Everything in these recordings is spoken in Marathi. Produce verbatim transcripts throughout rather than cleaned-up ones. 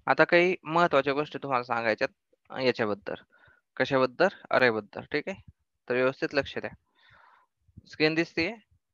आता काही महत्वाच्या गोष्टी तुम्हाला सांगायच्यात याच्याबद्दल. कशाबद्दल? अरे बद्दल. ठीक आहे. तर व्यवस्थित लक्ष द्या. स्क्रीन दिसतीये?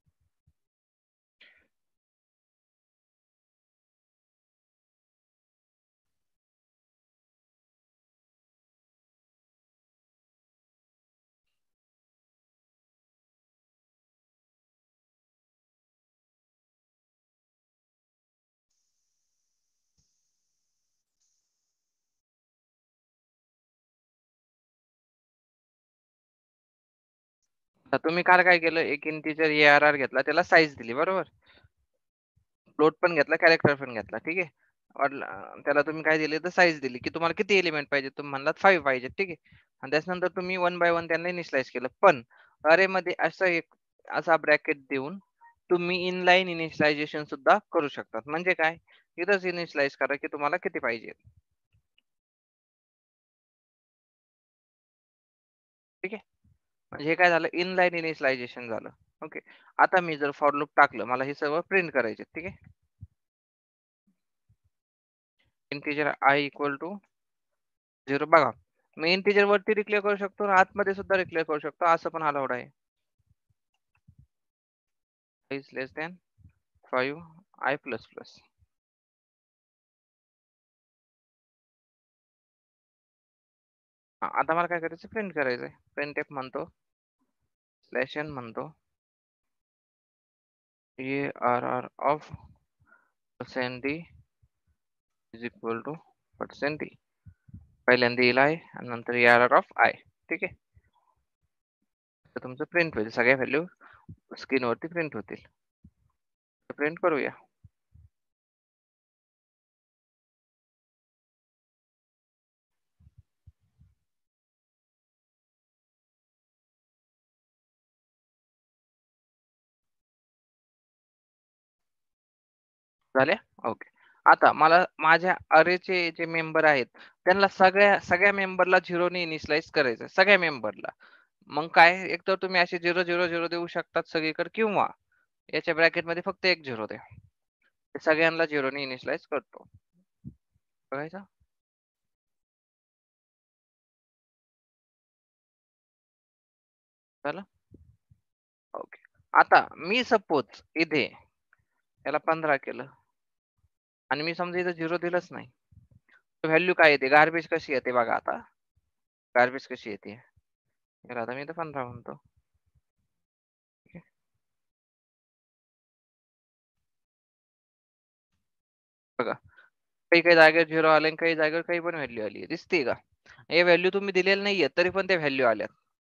तर तुम्ही काल काय केलं, एक इंटिजर ए आर आर घेतला, त्याला साईज दिली बरोबर. फ्लोट पण घेतला, कॅरेक्टर पण घेतला. ठीक आहे. और त्याला तुम्ही काय दिले तर साईज दिली की तुम्हाला किती एलिमेंट पाहिजे, तुम्ही म्हणलात फाईव्ह पाहिजे. ठीक आहे. आणि त्याच्यानंतर तुम्ही वन बाय वन त्यांना इनिशियलाइज केलं. पण अरे मध्ये असं एक असा ब्रॅकेट देऊन तुम्ही इनलाईन इनिशियलायझेशन सुद्धा करू शकतात. म्हणजे काय, इथंच इनिशियलाइज करा की तुम्हाला किती पाहिजे. ठीक आहे. म्हणजे हे काय झालं, इनलाईन इनिशियलायझेशन झालं. ओके. आता मी जर फॉर लूप टाकलं, मला हे सर्व प्रिंट करायचे. ठीक आहे. Integer I equal to zero. बघा, मी इंटिजर वरती डिक्लेअर करू शकतो आणि आतमध्ये सुद्धा डिक्लेअर करू शकतो, असं पण अलाउड आहे. Is less than five I plus plus. आता मला काय करायचं, प्रिंट करायचंय. प्रिंट एफ म्हणतो, स्लॅश एन म्हणतो, A R R of percent D is equal to percent D. पहिल्यांदा येईल आय आणि नंतर A R R of I. ठीक आहे. तर तुमचं प्रिंट होईल, सगळ्या व्हॅल्यू स्क्रीनवरती प्रिंट होतील. प्रिंट करूया. झाले. ओके. आता मला माझ्या अरेचे जे मेंबर आहेत त्यांना सगळ्या सगळ्या मेंबरला झिरोने इनिशियलाइज करायचं, सगळ्या मेंबरला. मग काय, एक तर तुम्ही असे झिरो झिरो झिरो देऊ शकतात सगळीकडे, किंवा याच्या ब्रॅकेट मध्ये फक्त एक झिरो द्या. सगळ्यांना झिरोने इनिशियलाइज करतो. बघायचं. झालं. ओके. आता मी सपोज इथे याला पंधरा केलं आणि मी समजा इथं झिरो दिलंच नाही, व्हॅल्यू काय येते, गार्बेज कशी येते बघा. आता गार्बेज कशी येते, आता मी इथं पंधरा म्हणतो. बघा, काही काही जागेवर झिरो आले आणि काही जागेवर काही पण व्हॅल्यू आली, दिसते का. हे व्हॅल्यू तुम्ही दिलेली नाहीये तरी पण त्या व्हॅल्यू आल्या,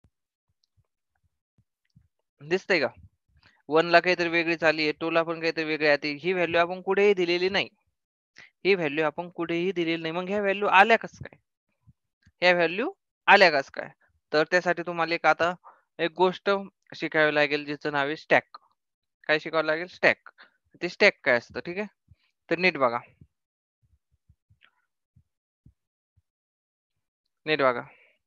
दिसतंय का. वन ला काहीतरी वेगळीच आली आहे, टू ला पण काहीतरी वेगळी आली. ही व्हॅल्यू आपण कुठेही दिलेली नाही, ही व्हॅल्यू आपण कुठेही दिलेली नाही. मग ह्या व्हॅल्यू आल्या कस काय, ह्या व्हॅल्यू आल्या कस काय. तर त्यासाठी तुम्हाला एक आता एक गोष्ट शिकावी लागेल, जिचं नाव आहे स्टॅक. काय शिकावं लागेल, स्टॅक. ते स्टॅक काय असतं. ठीक आहे. तर नीट बघा, नीट बघा.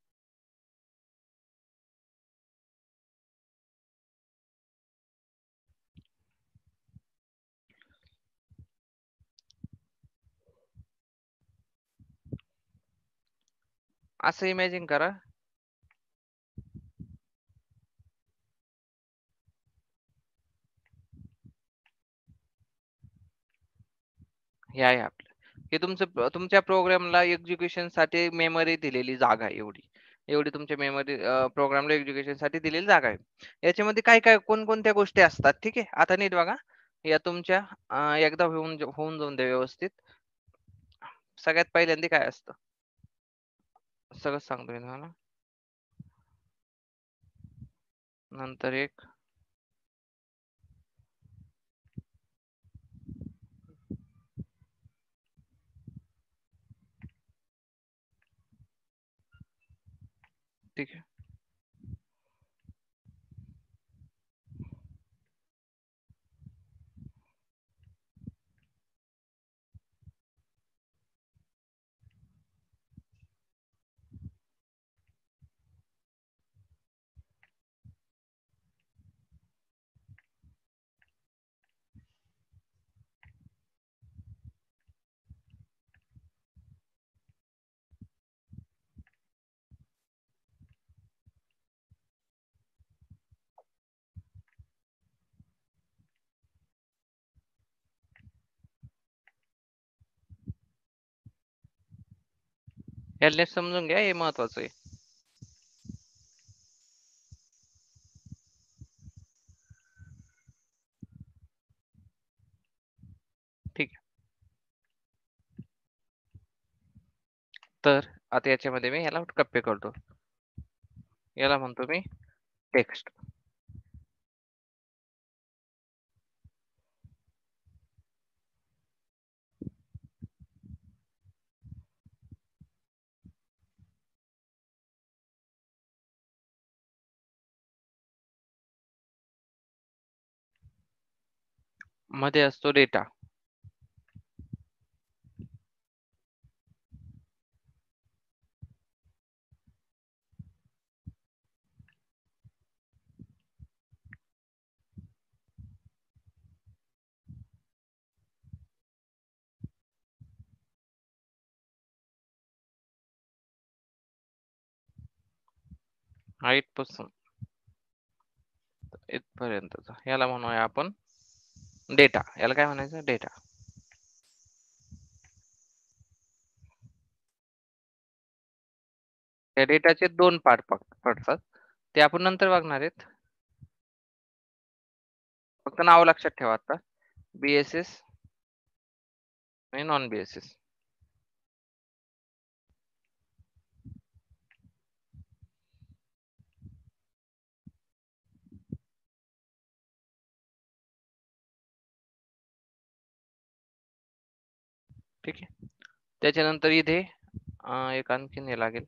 असं इमॅजिन करा, हे आहे आपलं, हे तुमचं तुमच्या प्रोग्रामला एक्झिक्युशन साठी मेमरी दिलेली जागा आहे. एवढी एवढी तुमच्या मेमरी प्रोग्रामला एक्झिक्युशन साठी दिलेली जागा आहे. याच्यामध्ये काय काय कोणकोणत्या गोष्टी असतात. ठीक आहे. आता नीट बघा, या तुमच्या अं, एकदा होऊन होऊन जाऊन द्या व्यवस्थित. सगळ्यात पहिल्यांदा काय असतं, सगळं सांगतो मी तुम्हाला. नंतर एक ठीक आहे. हेल्पनेस समजून घ्या, हे महत्वाचं आहे. ठीक आहे. तर आता याच्यामध्ये मी याला कप्पे करतो. याला म्हणतो मी टेक्स्ट. मध्ये असतो डेटा. हा इथपासून इथपर्यंतचा याला म्हणूया आपण डेटा. याला काय म्हणायचं? डेटा. त्या डेटाचे दोन पार्ट पडतात, ते आपण नंतर बघणार आहेत. फक्त नाव लक्षात ठेवा आता, बीएसएस आणि नॉन बीएसएस. ठीक आहे. त्याच्यानंतर इथे एक आणखीन हे लागेल,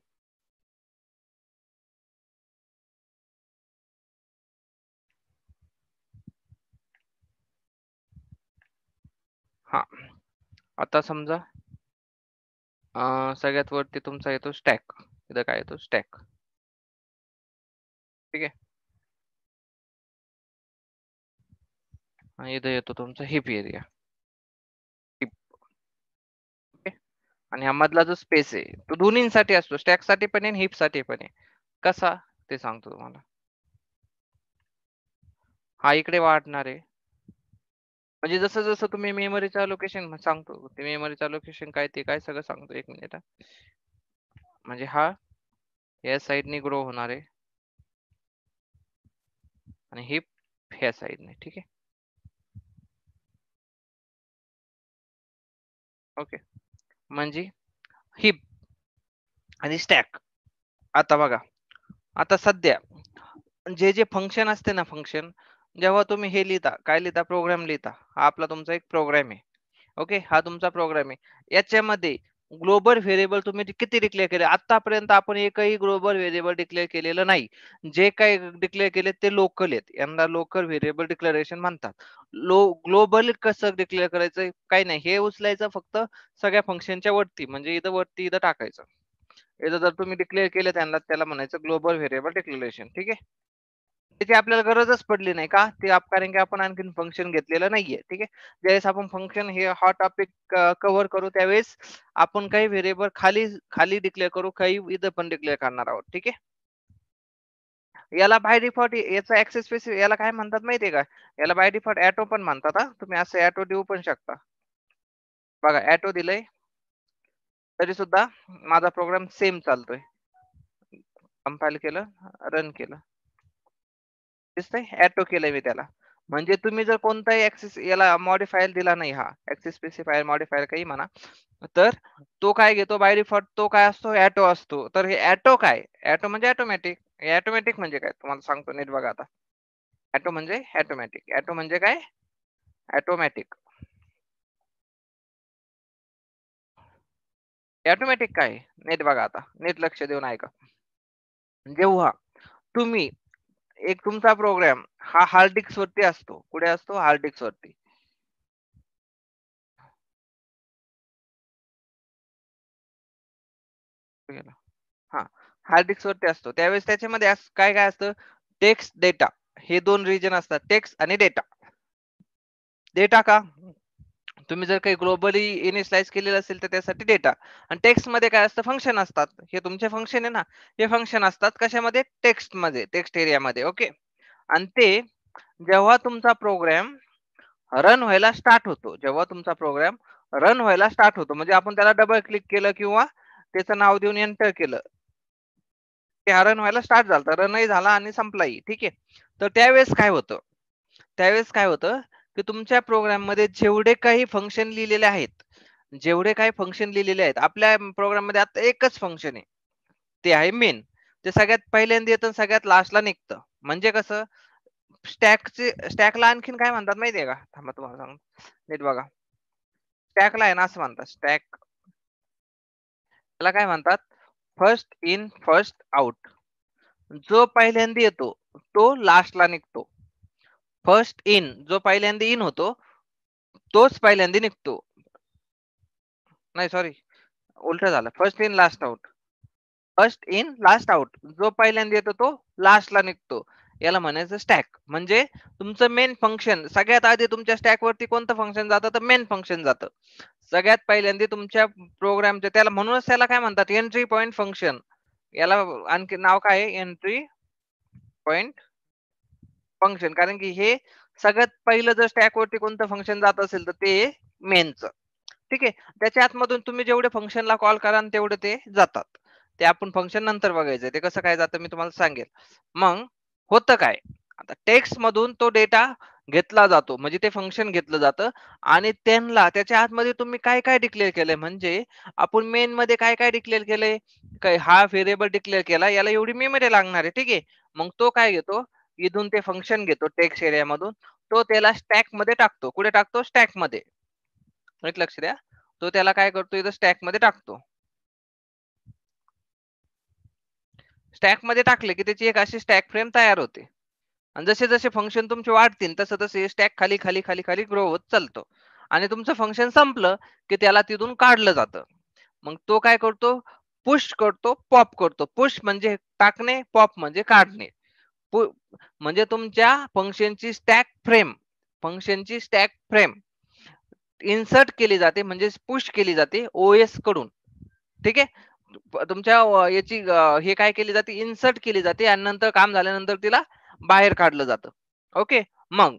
हा. आता समजा सगळ्यात वरती तुमचा येतो स्टॅक. इथं काय येतो? स्टॅक. ठीक आहे. आणि इथं येतो तुमचा हिप एरिया. हिप. ओके. आणि हा मधला जो स्पेस आहे तो दोन्हींसाठी असतो, स्टॅक साठी पण आहे, हिप साठी पण आहे. कसा ते सांगतो तुम्हाला. हा इकडे वाढणार आहे, म्हणजे जसं जसं तुम्ही मेमरीचं लोकेशन सांगतो, ते मेमरीचं लोकेशन काय ते काय सगळं सांगतो. एक मिनिट. म्हणजे हा या साईडने ग्रो होणार आहे आणि हिप ह्या साईडने. ठीक आहे. ओके. म्हणजे हिप आणि स्टॅक. आता बघा, आता सध्या जे जे फंक्शन असते ना, फंक्शन जेव्हा तुम्ही हे लिहिता, काय लिहिता? प्रोग्राम लिहिता. हा आपला तुमचा एक प्रोग्राम आहे. ओके. हा तुमचा प्रोग्राम आहे. याच्यामध्ये ग्लोबल व्हेरिएबल तुम्ही किती डिक्लेअर केले? आतापर्यंत आपण एकही ग्लोबल व्हेरिएबल डिक्लेअर केलेलं नाही. जे काही डिक्लेअर केले ते लोकल आहेत. यांना लोकल व्हेरिएबल डिक्लेरेशन म्हणतात. लो ग्लोबल कसं डिक्लेअर करायचं? काही नाही, हे उचलायचं फक्त सगळ्या फंक्शनच्या वरती, म्हणजे इथं वरती इथं टाकायचं. इथं जर तुम्ही डिक्लेअर केले त्यांना, त्याला म्हणायचं ग्लोबल व्हेरिएबल डिक्लेरेशन. ठीक आहे. त्याची आपल्याला गरजच पडली नाही का? ते आप कारण की आपण आणखीन फंक्शन घेतलेलं नाहीये. ठीक आहे. ज्यावेळेस आपण फंक्शन हे हा टॉपिक कव्हर करू, त्यावेळेस आपण काही व्हेरिएबल खाली खाली डिक्लेअर करू, काही इथं पण डिक्लेअर करणार आहोत. ठीक आहे. याला बाय डिफॉल्ट याचा ऍक्सेस स्पेस याला काय म्हणतात माहितीये का? याला बाय डिफॉल्ट ऍटो पण म्हणतात. हा, तुम्ही असं ऍटो देऊ पण शकता. बघा, ऍटो दिलंय तरी सुद्धा माझा प्रोग्राम सेम चालतोय. कंपाइल केलं, रन केलं, दिसतंय? ऍटो केलंय मी त्याला. म्हणजे तुम्ही जर कोणताही ऍक्सेस याला मॉडिफायर दिला नाही, हा ऍक्सेस स्पेसिफायर मॉडिफायर काही म्हणा, तर तो काय घेतो बाय डिफॉल्ट? तो काय असतो? ऍटो असतो. तर हे ऍटो काय? ऍटो म्हणजे ऑटोमॅटिक. ऑटोमॅटिक म्हणजे काय तुम्हाला सांगतो, नीट बघा आता. ऍटो म्हणजे ऑटोमॅटिक. ऍटो म्हणजे काय? ऑटोमॅटिक. ऑटोमॅटिक काय? नीट बघा आता, नीट लक्ष देऊन ऐका. जेव्हा तुम्ही एक तुमचा प्रोग्राम हा हार्ड डिस्क वरती असतो, कुठे असतो? हार्ड डिस्क वरती. हा, हार्ड डिस्क वरती असतो. त्यावेळेस त्याच्यामध्ये काय काय असतं? टेक्स्ट, डेटा, हे दोन रिजन असतात. टेक्स्ट आणि डेटा. डेटा का? तुम्ही जर काही ग्लोबली इनिशियलाइज केलेलं असेल तर त्यासाठी डेटा. आणि टेक्स्ट मध्ये काय असतं? फंक्शन असतात. हे तुमचे फंक्शन आहे ना, हे फंक्शन असतात कशामध्ये? टेक्स्ट मध्ये, टेक्स्ट एरियामध्ये. ओके. आणि ते जेव्हा तुमचा प्रोग्राम रन व्हायला स्टार्ट होतो, जेव्हा तुमचा प्रोग्राम रन व्हायला स्टार्ट होतो, म्हणजे आपण त्याला डबल क्लिक केलं किंवा त्याचं नाव देऊन एंटर केलं, ते हा रन व्हायला स्टार्ट झाला, रनही झाला आणि संपलाही. ठीक आहे. तर त्यावेळेस काय होतं त्यावेळेस काय होतं की तुमच्या प्रोग्राम मध्ये जेवढे काही फंक्शन लिहिलेले आहेत जेवढे काही फंक्शन लिहिलेले आहेत, आपल्या प्रोग्राम मध्ये आता एकच फंक्शन आहे, ते आहे मेन. ते सगळ्यात पहिल्यांदा येतं, सगळ्यात लास्टला निघतं. म्हणजे कसं, स्टॅकचे स्टॅकला आणखीन काय म्हणतात माहितीये का? थांबा तुम्हाला सांगतो, नीट बघा. स्टॅकला आहे ना असं म्हणतात, स्टॅक त्याला काय म्हणतात, फर्स्ट इन फर्स्ट आउट. जो पहिल्यांदा येतो तो लास्टला निघतो. फर्स्ट इन, जो पहिल्यांदा इन होतो तोच पहिल्यांदा निघतो. नाही सॉरी, उलट झालं. First in last out. First in last out, जो पहिल्यांदा येतो तो लास्टला निघतो. याला म्हणायचं स्टॅक. म्हणजे तुमचं मेन फंक्शन सगळ्यात आधी तुमच्या स्टॅक वरती कोणतं फंक्शन जातं, तर मेन फंक्शन जातं सगळ्यात पहिल्यांदा तुमच्या प्रोग्रामच्या. त्याला म्हणूनच त्याला काय म्हणतात, एंट्री पॉइंट फंक्शन. याला आणखी नाव काय आहे, एंट्री पॉइंट फंक्शन. कारण की हे सगळ्यात पहिलं जर स्टॅक वरती कोणतं फंक्शन जात असेल तर ते मेनचं. ठीक आहे. त्याच्या आतमधून तुम्ही जेवढे फंक्शनला कॉल कराल तेवढे ते जातात. ते आपण फंक्शन नंतर बघायचं, ते कसं काय जातं मी तुम्हाला सांगेल. मग होतं काय, आता टेक्स्ट मधून तो डेटा घेतला जातो, म्हणजे ते फंक्शन घेतलं जातं आणि त्यांना त्याच्या आतमध्ये तुम्ही काय काय डिक्लेअर केलंय, म्हणजे आपण मेन मध्ये काय काय डिक्लेअर केलंय, काय हा व्हेरिएबल डिक्लेअर केला, याला एवढी मेमरी लागणार आहे. ठीक आहे. मग तो काय घेतो, इथून ते फंक्शन घेतो टेक्स्ट एरिया मधून, तो त्याला स्टॅक मध्ये टाकतो. कुठे टाकतो, स्टॅक मध्ये. एक लक्ष द्या, तो त्याला काय करतो, इथं स्टॅक मध्ये टाकतो. स्टॅक मध्ये टाकले की त्याची एक अशी स्टॅक फ्रेम तयार होते. आणि जसे जसे फंक्शन तुमचे वाढतील तसं तसे स्टॅक खाली खाली खाली खाली ग्रो होत चालतो. आणि तुमचं फंक्शन संपलं की त्याला तिथून काढलं जातं. मग तो काय करतो, पुश करतो, पॉप करतो. पुश म्हणजे टाकणे, पॉप म्हणजे काढणे. म्हणजे तुमच्या फंक्शनची स्टॅक फ्रेम फंक्शनची स्टॅक फ्रेम इन्सर्ट केली जाते, म्हणजे पुश केली जाते ओएस कडून. ठीक आहे. तुमच्या याची हे काय केली जाते, इन्सर्ट केली जाते आणि नंतर काम झाल्यानंतर तिला बाहेर काढलं जातं. ओके. मग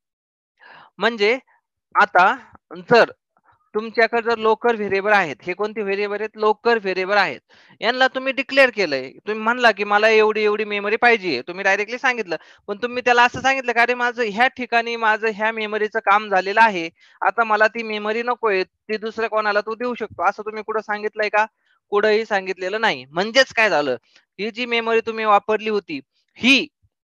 म्हणजे आता जर तुमच्याकडे जर लोकल व्हेरिएबल आहेत, हे कोणते व्हेरिएबल आहेत, लोकल व्हेरिएबल आहेत, यांना तुम्ही डिक्लेअर केलंय. तुम्ही म्हणला की मला एवढी एवढी मेमरी पाहिजे, तुम्ही डायरेक्टली सांगितलं. पण तुम्ही त्याला असं सांगितलं का, अरे माझं ह्या ठिकाणी माझं ह्या मेमरीचं काम झालेलं आहे, आता मला ती मेमरी नकोय, ती दुसऱ्या कोणाला तू देऊ शकतो, असं तुम्ही कुठं सांगितलंय का? कुठंही सांगितलेलं नाही. म्हणजेच काय झालं, ही जी मेमरी तुम्ही वापरली होती ही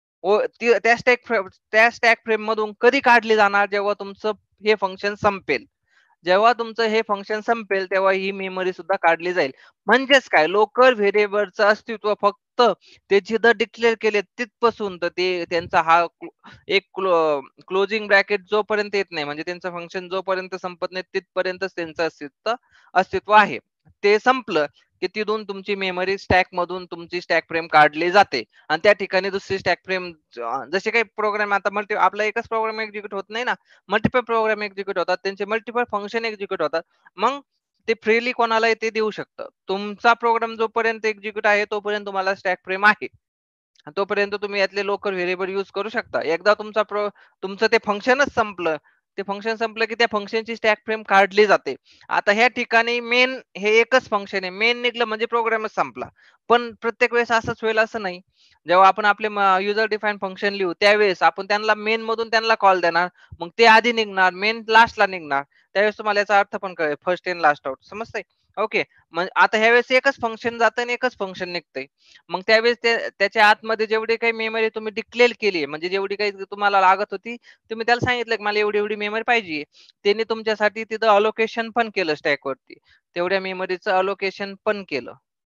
त्या स्टॅक त्या स्टॅक फ्रेम मधून कधी काढली जाणार, जेव्हा तुमचं हे फंक्शन संपेल. जेव्हा तुमचं हे फंक्शन संपेल तेव्हा ही मेमरी सुद्धा काढली जाईल. म्हणजेच काय, लोकल व्हेरिएबलचं अस्तित्व फक्त ते जिथं डिक्लेअर केले तिथपासून तर ते त्यांचा हा एक क्लोजिंग ब्रॅकेट जोपर्यंत येत नाही, म्हणजे त्यांचं फंक्शन जोपर्यंत संपत नाही तिथपर्यंतच त्यांचं अस्तित्व अस्तित्व आहे. ते संपलं की तिथून तुमची मेमरी स्टॅक मधून तुमची स्टॅक फ्रेम काढली जाते आणि त्या ठिकाणी दुसरी स्टॅक फ्रेम, जसे काही प्रोग्राम आता मल्टी आपला एकच प्रोग्राम एक्झिक्यूट होत नाही ना, मल्टिपल प्रोग्राम एक्झिक्यूट होतात, त्यांचे मल्टिपल फंक्शन एक्झिक्यूट होतात. मग ते फ्रीली कोणालाही ते देऊ शकतं. तुमचा प्रोग्राम जोपर्यंत एक्झिक्यूट आहे तोपर्यंत तुम्हाला स्टॅक फ्रेम आहे, तोपर्यंत तुम्ही यातले लोकल व्हेरिएबल यूज करू शकता. एकदा तुमचा प्रो तुमचं ते फंक्शनच संपलं, ते फंक्शन संपलं की त्या फंक्शनची स्टॅक फ्रेम काढली जाते. आता ह्या ठिकाणी मेन हे एकच फंक्शन आहे, मेन निघलं म्हणजे प्रोग्रामच संपला. पण प्रत्येक वेळेस असंच होईल असं नाही. जेव्हा आपण आपले युजर डिफाईन फंक्शन लिहू त्यावेळेस आपण त्यांना मेन मधून त्यांना कॉल देणार, मग ते आधी निघणार, मेन लास्टला निघणार. त्यावेळेस तुम्हाला याचा अर्थ पण कळेल, फर्स्ट इन लास्ट आउट. समजतंय? ओके. मग आता ह्या वेळेस एकच फंक्शन जातं आणि एकच फंक्शन निघतंय. मग त्यावेळेस त्याच्या आतमध्ये जेवढी काही मेमरी तुम्ही डिक्लेअर केली, म्हणजे जेवढी काही तुम्हाला लागत होती, तुम्ही त्याला सांगितलं की मला एवढी एवढी मेमरी पाहिजे, त्यांनी तुमच्यासाठी तिथं अलोकेशन पण केलं स्टॅक वरती, तेवढ्या मेमरीचं अलोकेशन पण केलं.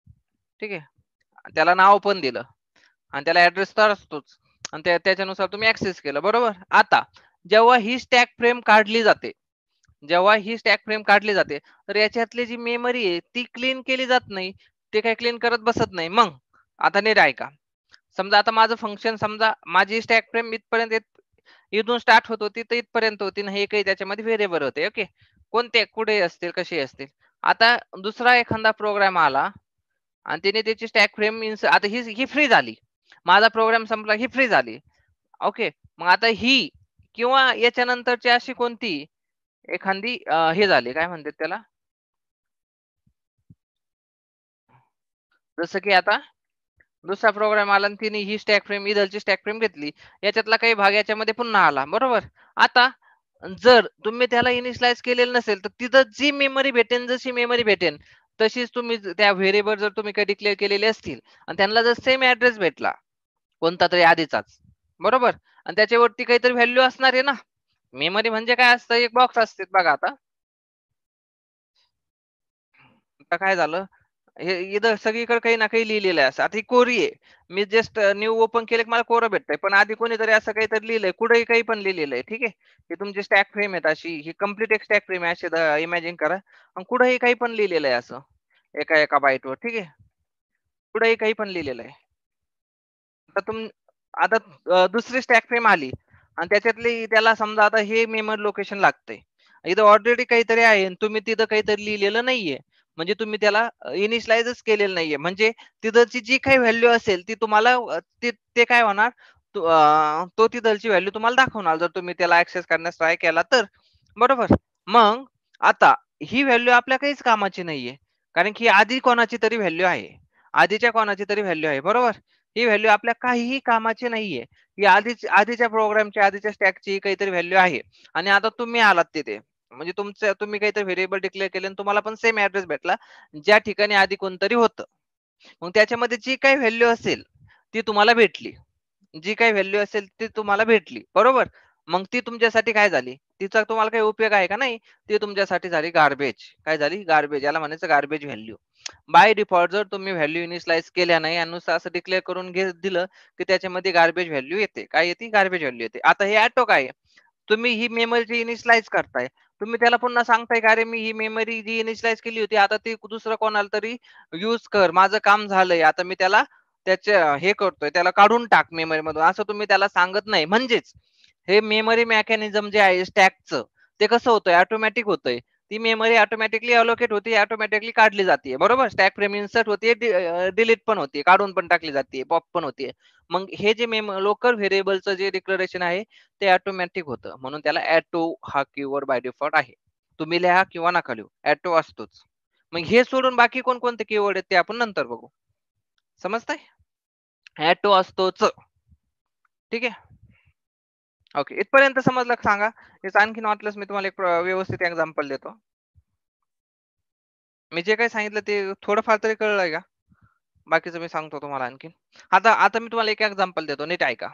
ठीक आहे. त्याला नाव पण दिलं आणि त्याला ऍड्रेस तर असतोच आणि त्याच्यानुसार तुम्ही ऍक्सेस केलं. बरोबर. आता जेव्हा ही स्टॅक फ्रेम काढली जाते जेव्हा ही स्टॅक फ्रेम काढली जाते तर याच्यातली जी मेमरी आहे ती क्लीन केली जात नाही, ते काही क्लीन करत बसत नाही. मग आता नीट ऐका, समजा आता माझं फंक्शन, समजा माझी स्टॅक फ्रेम इथपर्यंत इथून स्टार्ट होत होती तर इथपर्यंत होती, हे काही त्याच्यामध्ये व्हेरिएबल होते. ओके. कोणते कुठे असतील कसे असतील. आता दुसरा एखादा प्रोग्राम आला आणि त्याने त्याची स्टॅक फ्रेम आता ही ही फ्री झाली, माझा प्रोग्राम संपला, ही फ्री झाली. ओके. मग आता ही किंवा याच्यानंतरची अशी कोणती एखादी हे झाली, काय म्हणतात त्याला, जसं की आता दुसरा प्रोग्राम आला आणि तिने ही स्टॅक फ्रेम इथलची स्टॅक फ्रेम घेतली, याच्यातला काही भाग याच्यामध्ये पुन्हा आला, बरोबर. आता जर तुम्ही त्याला इनिशियलाइज केलेलं नसेल तर तिथं जी मेमरी भेटेन जशी मेमरी भेटेन तशीच तुम्ही त्या व्हेरिएबल जर तुम्ही काही डिक्लेअर केलेले असतील आणि त्यांना जर सेम ऍड्रेस भेटला कोणता तरी आधीचाच, बरोबर, आणि त्याच्यावरती काहीतरी व्हॅल्यू असणार आहे ना. मेमरी म्हणजे काय असतं, एक बॉक्स असते बघा. आता आता काय झालं, हे इथं सगळीकडे काही ना काही लिहिलेलं आहे. असं आता ही कोरी आहे, मी जस्ट न्यू ओपन केले की मला कोरं भेटतंय, पण आधी कोणीतरी असं काहीतरी लिहिलंय, कुठेही काही पण लिहिलेलं आहे. ठीक आहे, ही तुमची स्टॅक फ्रेम आहे, अशी ही कम्प्लीट एक स्टॅक फ्रेम आहे अशी इमॅजिन करा, आणि कुठेही काही पण लिहिलेलं आहे असं एका एका बाईटवर. ठीक आहे, कुठेही काही पण लिहिलेलं आहे. आता तुम आता अ, दुसरी स्टॅक फ्रेम आली आणि त्याच्यातली त्याला समजा आता हे मेमरी लोकेशन लागतंय. इथं ऑलरेडी काहीतरी आहे आणि तुम्ही तिथं काहीतरी लिहिलेलं नाहीये. म्हणजे तुम्ही त्याला इनिशियलाइजच केलेलं नाहीये. म्हणजे तिथलची जी काही व्हॅल्यू असेल ती तुम्हाला अ, ते ते काय होणार, तो अ, तो तिथलची व्हॅल्यू तुम्हाला दाखवणार जर तुम्ही त्याला ॲक्सेस करण्यास ट्राय केला तर. बरोबर. मग आता ही व्हॅल्यू आपल्या काहीच कामाची नाहीये. कारण की आधी कोणाची तरी व्हॅल्यू आहे. आधीच्या कोणाची तरी व्हॅल्यू आहे. बरोबर. ही व्हॅल्यू आपल्या काहीही कामाची नाहीये. ही आधीच आधीच्या प्रोग्रामची आधीच्या स्टॅकची काहीतरी व्हॅल्यू आहे आणि आता तुम्ही आलात तिथे. म्हणजे तुमचं तुम्ही काहीतरी व्हेरिएबल डिक्लेअर केले आणि तुम्हाला पण सेम ऍड्रेस भेटला ज्या ठिकाणी आधी कोणतरी होतं. मग त्याच्यामध्ये जी काही व्हॅल्यू असेल ती तुम्हाला भेटली. जी काही व्हॅल्यू असेल ती तुम्हाला भेटली, बरोबर. मग ती तुमच्यासाठी काय झाली, तिचा तुम्हाला काही उपयोग आहे का नाही, ती तुमच्यासाठी झाली गार्बेज. काय झाली, गार्बेज. याला म्हणायचं गार्बेज व्हॅल्यू. बाय डिफॉल्ट जर तुम्ही व्हॅल्यू इनिशियलाइज केल्या नाही आणि नुसतं असं डिक्लेअर करून घे दिलं की त्याच्यामध्ये गार्बेज व्हॅल्यू येते. काय येते, गार्बेज व्हॅल्यू येते. आता हे ऑटो काय आहे, तुम्ही ही मेमरी इनिशियलाइज करताय, तुम्ही त्याला पुन्हा सांगताय का अरे मी ही मेमरी जी इनिशियलाइज केली होती आता ती दुसरं कोणाला तरी युज कर, माझं काम झालंय, आता मी त्याला त्याच्या हे करतोय, त्याला काढून टाक मेमरी मधून, असं तुम्ही त्याला सांगत नाही. म्हणजेच हे मेमरी मेकॅनिझम जे आहे स्टॅकचं, ते कसं होतंय, ऑटोमॅटिक होतंय. ती मेमरी ऑटोमॅटिकली अलोकेट होते, ऑटोमॅटिकली काढली जाते, बरोबर. स्टॅक फ्रेम इन्सर्ट होते, डिलीट पण होते, काढून पण टाकली जाते, पॉप पण होते. मग हे जे मेम लोकल व्हेरिएबलचं जे डिक्लेरेशन आहे ते ऑटोमॅटिक होतं, म्हणून त्याला ॲटो हा कीवर्ड बाय डिफॉल्ट आहे. तुम्ही लिहा किंवा नका लिहू, ॲटो असतोच. मग हे सोडून बाकी कोणकोणते कीवर्ड आहेत ते आपण नंतर बघू. समजतंय? ॲटो असतोच. ठीक आहे. ओके, इथपर्यंत समजलं का सांगा. याचं आणखीन वाटलंच मी तुम्हाला एक प्र- व्यवस्थित एक्झाम्पल देतो. मी जे काही सांगितलं ते थोडंफार तरी कळलंय का? बाकीचं मी सांगतो तुम्हाला आणखीन. आता आता मी तुम्हाला एक एक्झाम्पल देतो, नीट ऐका.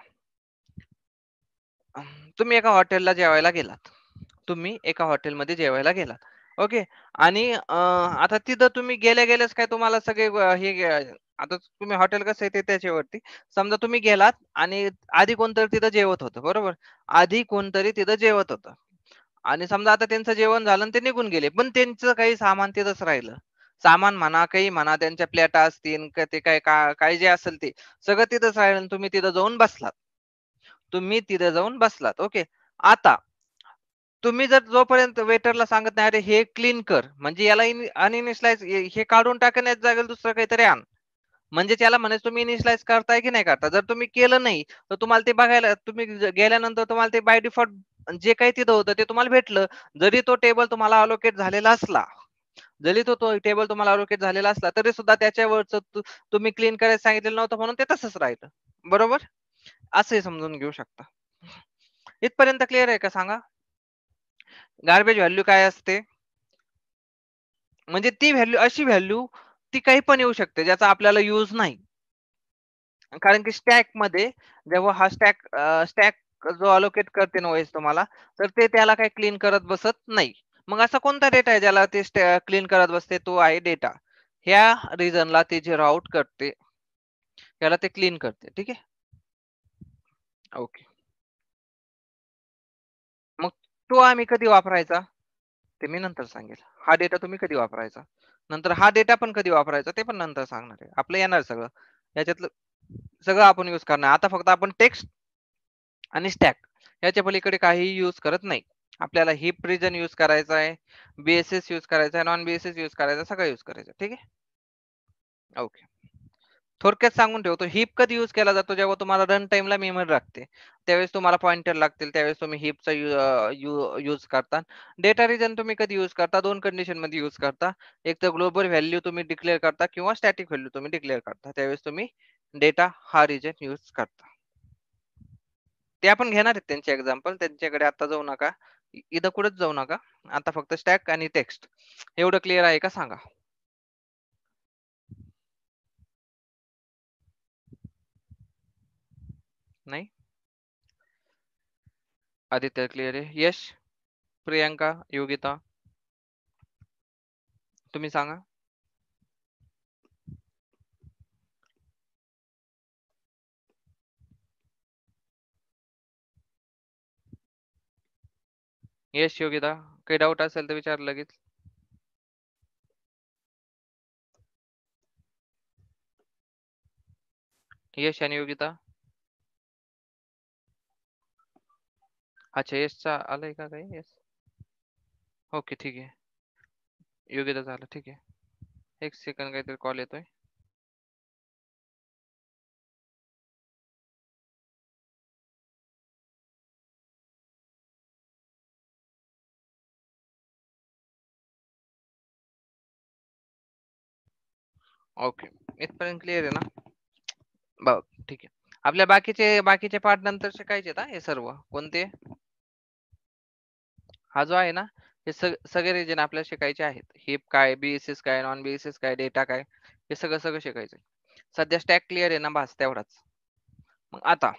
अं, तुम्ही एका हॉटेलला जेवायला गेलात. तुम्ही एका हॉटेलमध्ये जेवायला गेलात. ओके. आणि अ, आता तिथं तुम्ही गेल्या गेल्याच काय तुम्हाला सगळे अ, हे गे- आता तुम्ही हॉटेल कसं आहे ते त्याच्यावरती. समजा तुम्ही गेलात आणि आधी कोणतरी तिथं जेवत होतं, बरोबर. आधी कोणतरी तिथं जेवत होतं आणि समजा आता त्यांचं जेवण झालं आणि ते निघून गेले, पण त्यांचं काही सामान तिथंच राहिलं. सामान म्हणा, काही म्हणा, त्यांच्या प्लेटा असतील का ते काय का- काय जे असेल ते सगळं तिथंच राहिलं आणि तुम्ही तिथं जाऊन बसलात. तुम्ही तिथे जाऊन बसलात. ओके. आता तुम्ही जर जोपर्यंत वेटरला सांगत नाही अरे हे क्लीन कर, म्हणजे याला अनइनिशलाइज हे काढून टाकण्याच्या जागेला दुसरं काहीतरी आण, म्हणजे त्याला म्हणायचं तुम्ही इनिशलाइज करताय की नाही करता. जर तुम्ही केलं नाही तर तुम्हाला ते बघायला, तुम्ही ज- गेल्यानंतर तुम्हाला ते बाय डिफॉल्ट जे काही तिथं होतं ते तुम्हाला भेटलं. जरी तो टेबल तुम्हाला अलोकेट झालेला असला, जरी तो तो टेबल तुम्हाला अलोकेट झालेला असला तरी सुद्धा त्याच्यावरच तुम्ही क्लीन करायला सांगितलेलं नव्हतं म्हणून ते तसंच राहिलं, बरोबर. असंही समजून घेऊ शकता. इथपर्यंत क्लिअर आहे का सांगा. गार्बेज व्हॅल्यू काय असते, म्हणजे ती व्हॅल्यू अशी व्हॅल्यू ती काही पण येऊ शकते ज्याचा आपल्याला यूज नाही. कारण की स्टॅक मध्ये जेव्हा हा स्टॅक स्टॅक जो अलोकेट करते ना ओएस तुम्हाला, तर ते त्याला काही क्लीन करत बसत नाही. मग असा कोणता डेटा आहे ज्याला ते क्लीन करत बसते, तो आहे डेटा. ह्या रिजनला ते जे राऊट करते त्याला ते क्लीन करते. ठीक आहे. ओके. मग तो आम्ही कधी वापरायचा ते मी नंतर सांगेल. हा डेटा तुम्ही कधी वापरायचा, नंतर हा डेटा पण कधी वापरायचा ते पण नंतर सांगणार आहे. आपलं येणार सगळं याच्यातलं, सगळं आपण युज करणार. आता फक्त आपण टेक्स्ट आणि स्टॅक याच्या पलीकडे काही युज करत नाही. आपल्याला हिप रिजन युज करायचा आहे, बीएसएस युज करायचा आहे, नॉन बीएसएस युज करायचा, सगळं युज करायचं. ठीक आहे. ओके. थोडक्यात सांगून ठेवतो, हीप कधी यूज केला जातो जेव्हा तुम्हाला रन टाइमला मेमरी लागते, त्यावेळेस तुम्हाला पॉइंटर लागतील, त्यावेळेस तुम्ही हीपचा यूज करता. डेटा रिजन तुम्ही कधी यूज करता, दोन कंडिशन मध्ये यूज करता. एक तर ग्लोबल व्हॅल्यू तुम्ही डिक्लेअर करता किंवा स्टॅटिक व्हॅल्यू तुम्ही डिक्लेअर करता, त्यावेळेस तुम्ही डेटा हा रिजन यूज करता. ते आपण घेणार आहेत त्यांचे एक्झाम्पल, त्यांच्याकडे आता जाऊ नका, इथं कुठेच जाऊ नका. आता फक्त स्टॅक आणि टेक्स्ट एवढं क्लिअर आहे का सांगा. नाही, आदित्य क्लिअर आहे. यश, प्रियांका, योगिता, तुम्ही सांगा. यश, योगिता, काही डाऊट असेल तर विचार लगेच. यश आणि योगिता. अच्छा, यशचा आलंय का काही? यस, ओके ठीक आहे. योगिता झालं, ठीक आहे. एक सेकंड, काहीतरी कॉल येतोय. ओके, इथपर्यंत क्लिअर आहे ना? बघ, ठीक आहे. आपल्या बाकीचे बाकीचे पार्ट नंतर शिकायचे ना हे सर्व. कोणते? हा जो आहे ना, हे सग सगळे रिजन आपल्याला शिकायचे आहेत. हिप काय, बीएसएस काय, नॉन बीएसएस काय, डेटा काय, हे सगळं सगळं शिकायचं. सध्या स्टॅक क्लिअर आहे ना, बस तेवढाच. मग आता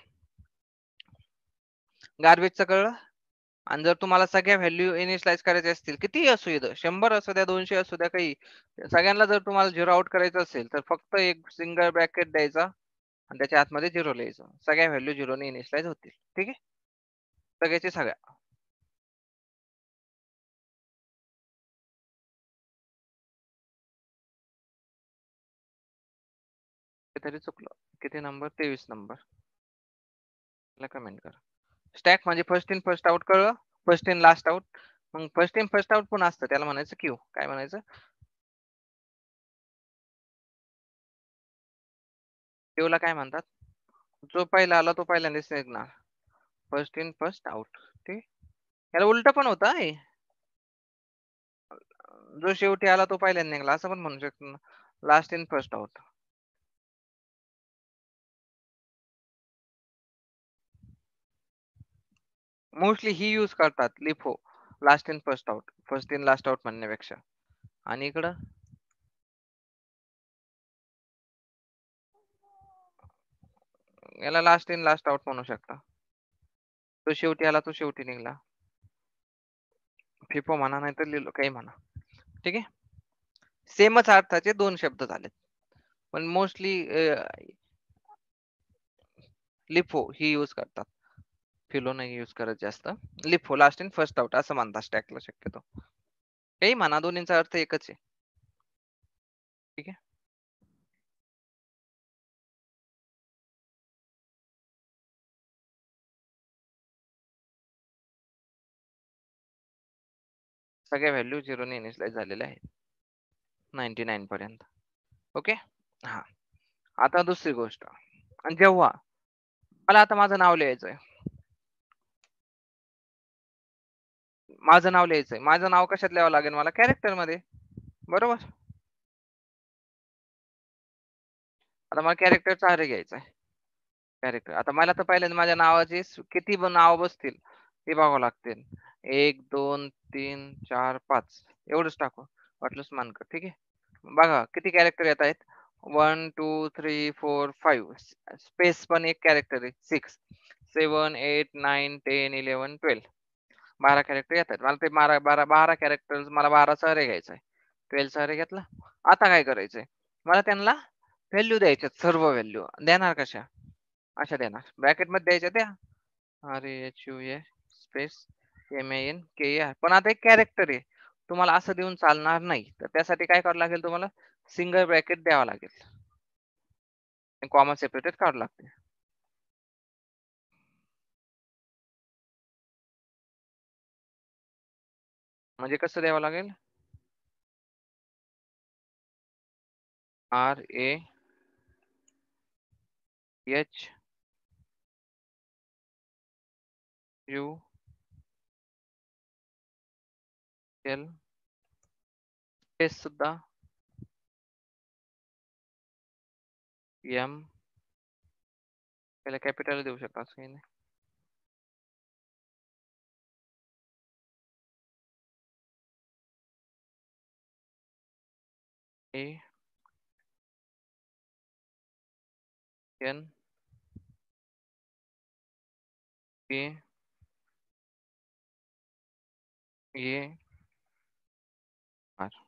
गार्बेजचं कळलं. आणि जर तुम्हाला सगळ्या व्हॅल्यू इनिशियलाइज करायचे असतील, कितीही असू इथं, शंभर असू द्या, दोनशे असू द्या, काही सगळ्यांना जर तुम्हाला झिरो आउट करायचं असेल तर फक्त एक सिंगल ब्रॅकेट द्यायचा आणि त्याच्या आतमध्ये झिरो लिहायचं. सगळ्या व्हॅल्यू झिरोने इनिशियलाइज होतील. ठीक आहे, सगळ्याची सगळ्या. तरी चुकलं. किती नंबर? तेवीस नंबर. कमेंट करा. स्टॅक म्हणजे फर्स्ट इन फर्स्ट आउट, कळलं? First in last out. मग फर्स्ट इन फर्स्ट आउट पण असतं, त्याला म्हणायचं क्यू. काय म्हणायचं? क्यूला काय म्हणतात? जो पहिला आला तो पहिल्यांदाच निघणार. First in first out. ठीक. याला उलट पण होतं आहे, जो शेवटी आला तो पहिल्यांदा निघाला असं पण म्हणू शकतो. Last in first out. Mostly ही यूज करतात LIFO, last in first out, first in last out म्हणण्यापेक्षा. आणि इकडं याला लास्ट इन लास्ट आउट म्हणू शकता. तो शेवटी आला तो शेवटी निघाला. फिफो म्हणा, नाही तर लिहिलो काही म्हणा. ठीक आहे, सेमच अर्थाचे दोन शब्द झालेत, पण मोस्टली लिफो ही यूज करतात. फिलो नाही यूज करत जास्त. LIFO, last in first out असं म्हणतात स्टॅकला शक्यतो. काही म्हणा, दोन्हीचा अर्थ एकच आहे. ठीक आहे, सगळ्या व्हॅल्यू झिरोने इनिशियलाइज झालेल्या आहेत नाईन्टी नाईन पर्यंत. ओके, हा. आता दुसरी गोष्ट, आणि जेव्हा मला आता माझं नाव लिहायचंय, माझं नाव लिहायचंय, माझं नाव कशात लिहावं लागेल मला? कॅरेक्टर मध्ये, बरोबर? आता मला कॅरेक्टरचा अरे घ्यायचा आहे. कॅरेक्टर, आता मला तर पहिल्यांदा माझ्या नावाची किती नाव बसतील ते बघावं लागतील. एक, दोन, तीन, चार, पाच, एवढंच टाकू, वाटलंच मानकर. ठीक आहे, बघा किती कॅरेक्टर येत आहेत. One two three four five, space पण एक कॅरेक्टर आहे. Six, seven, eight, nine, ten, eleven, twelve, बारा कॅरेक्टर येतात. मला ते बारा बारा बारा कॅरेक्टर, मला बाराचा अरे घ्यायचा आहे. ट्वेल्वचा अरे घेतला. आता काय करायचंय, मला त्यांना व्हॅल्यू द्यायच्या. सर्व व्हॅल्यू देणार कशा? अशा देणार, ब्रॅकेट मध्ये द्यायच्या त्या. अरे H U A space M N K R. पण आता एक कॅरेक्टर आहे, तुम्हाला असं देऊन चालणार नाही. तर त्यासाठी काय करावं लागेल तुम्हाला? सिंगल ब्रॅकेट द्यावं लागेल, कॉमा सेपरेटेड काढावं लागते. म्हणजे कसं द्यावं लागेल? R A H U L space सुद्धा एम त्याला कॅपिटल देऊ शकता असं काही नाही. A N A A R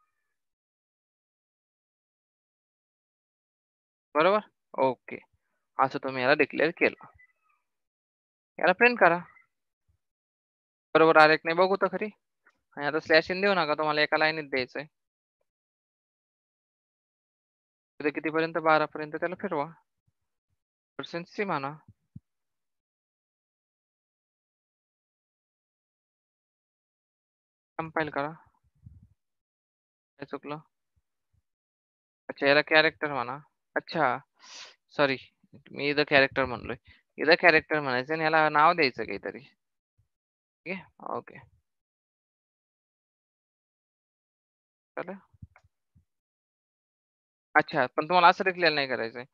बरोबर. ओके असं तुम्ही याला डिक्लेअर केलं. याला प्रिंट करा. बरोबर आलेख नाही बघू तर खरी. आणि आता स्लॅश इन देऊ नका, तुम्हाला एका लाईनीत द्यायचंय. तिथे कितीपर्यंत बारा पर्यंत त्याला फिरवा. पर्सेंट सी म्हणा. कंपाईल करा. काय चुकलं? अच्छा याला कॅरेक्टर म्हणा. अच्छा सॉरी मी इथं कॅरेक्टर म्हणलोय. इथं कॅरेक्टर म्हणायचं आणि याला नाव द्यायचं काहीतरी. ठीक आहे ओके चालेल. अच्छा पण तुम्हाला असं डिक्लेअर नाही करायचंय.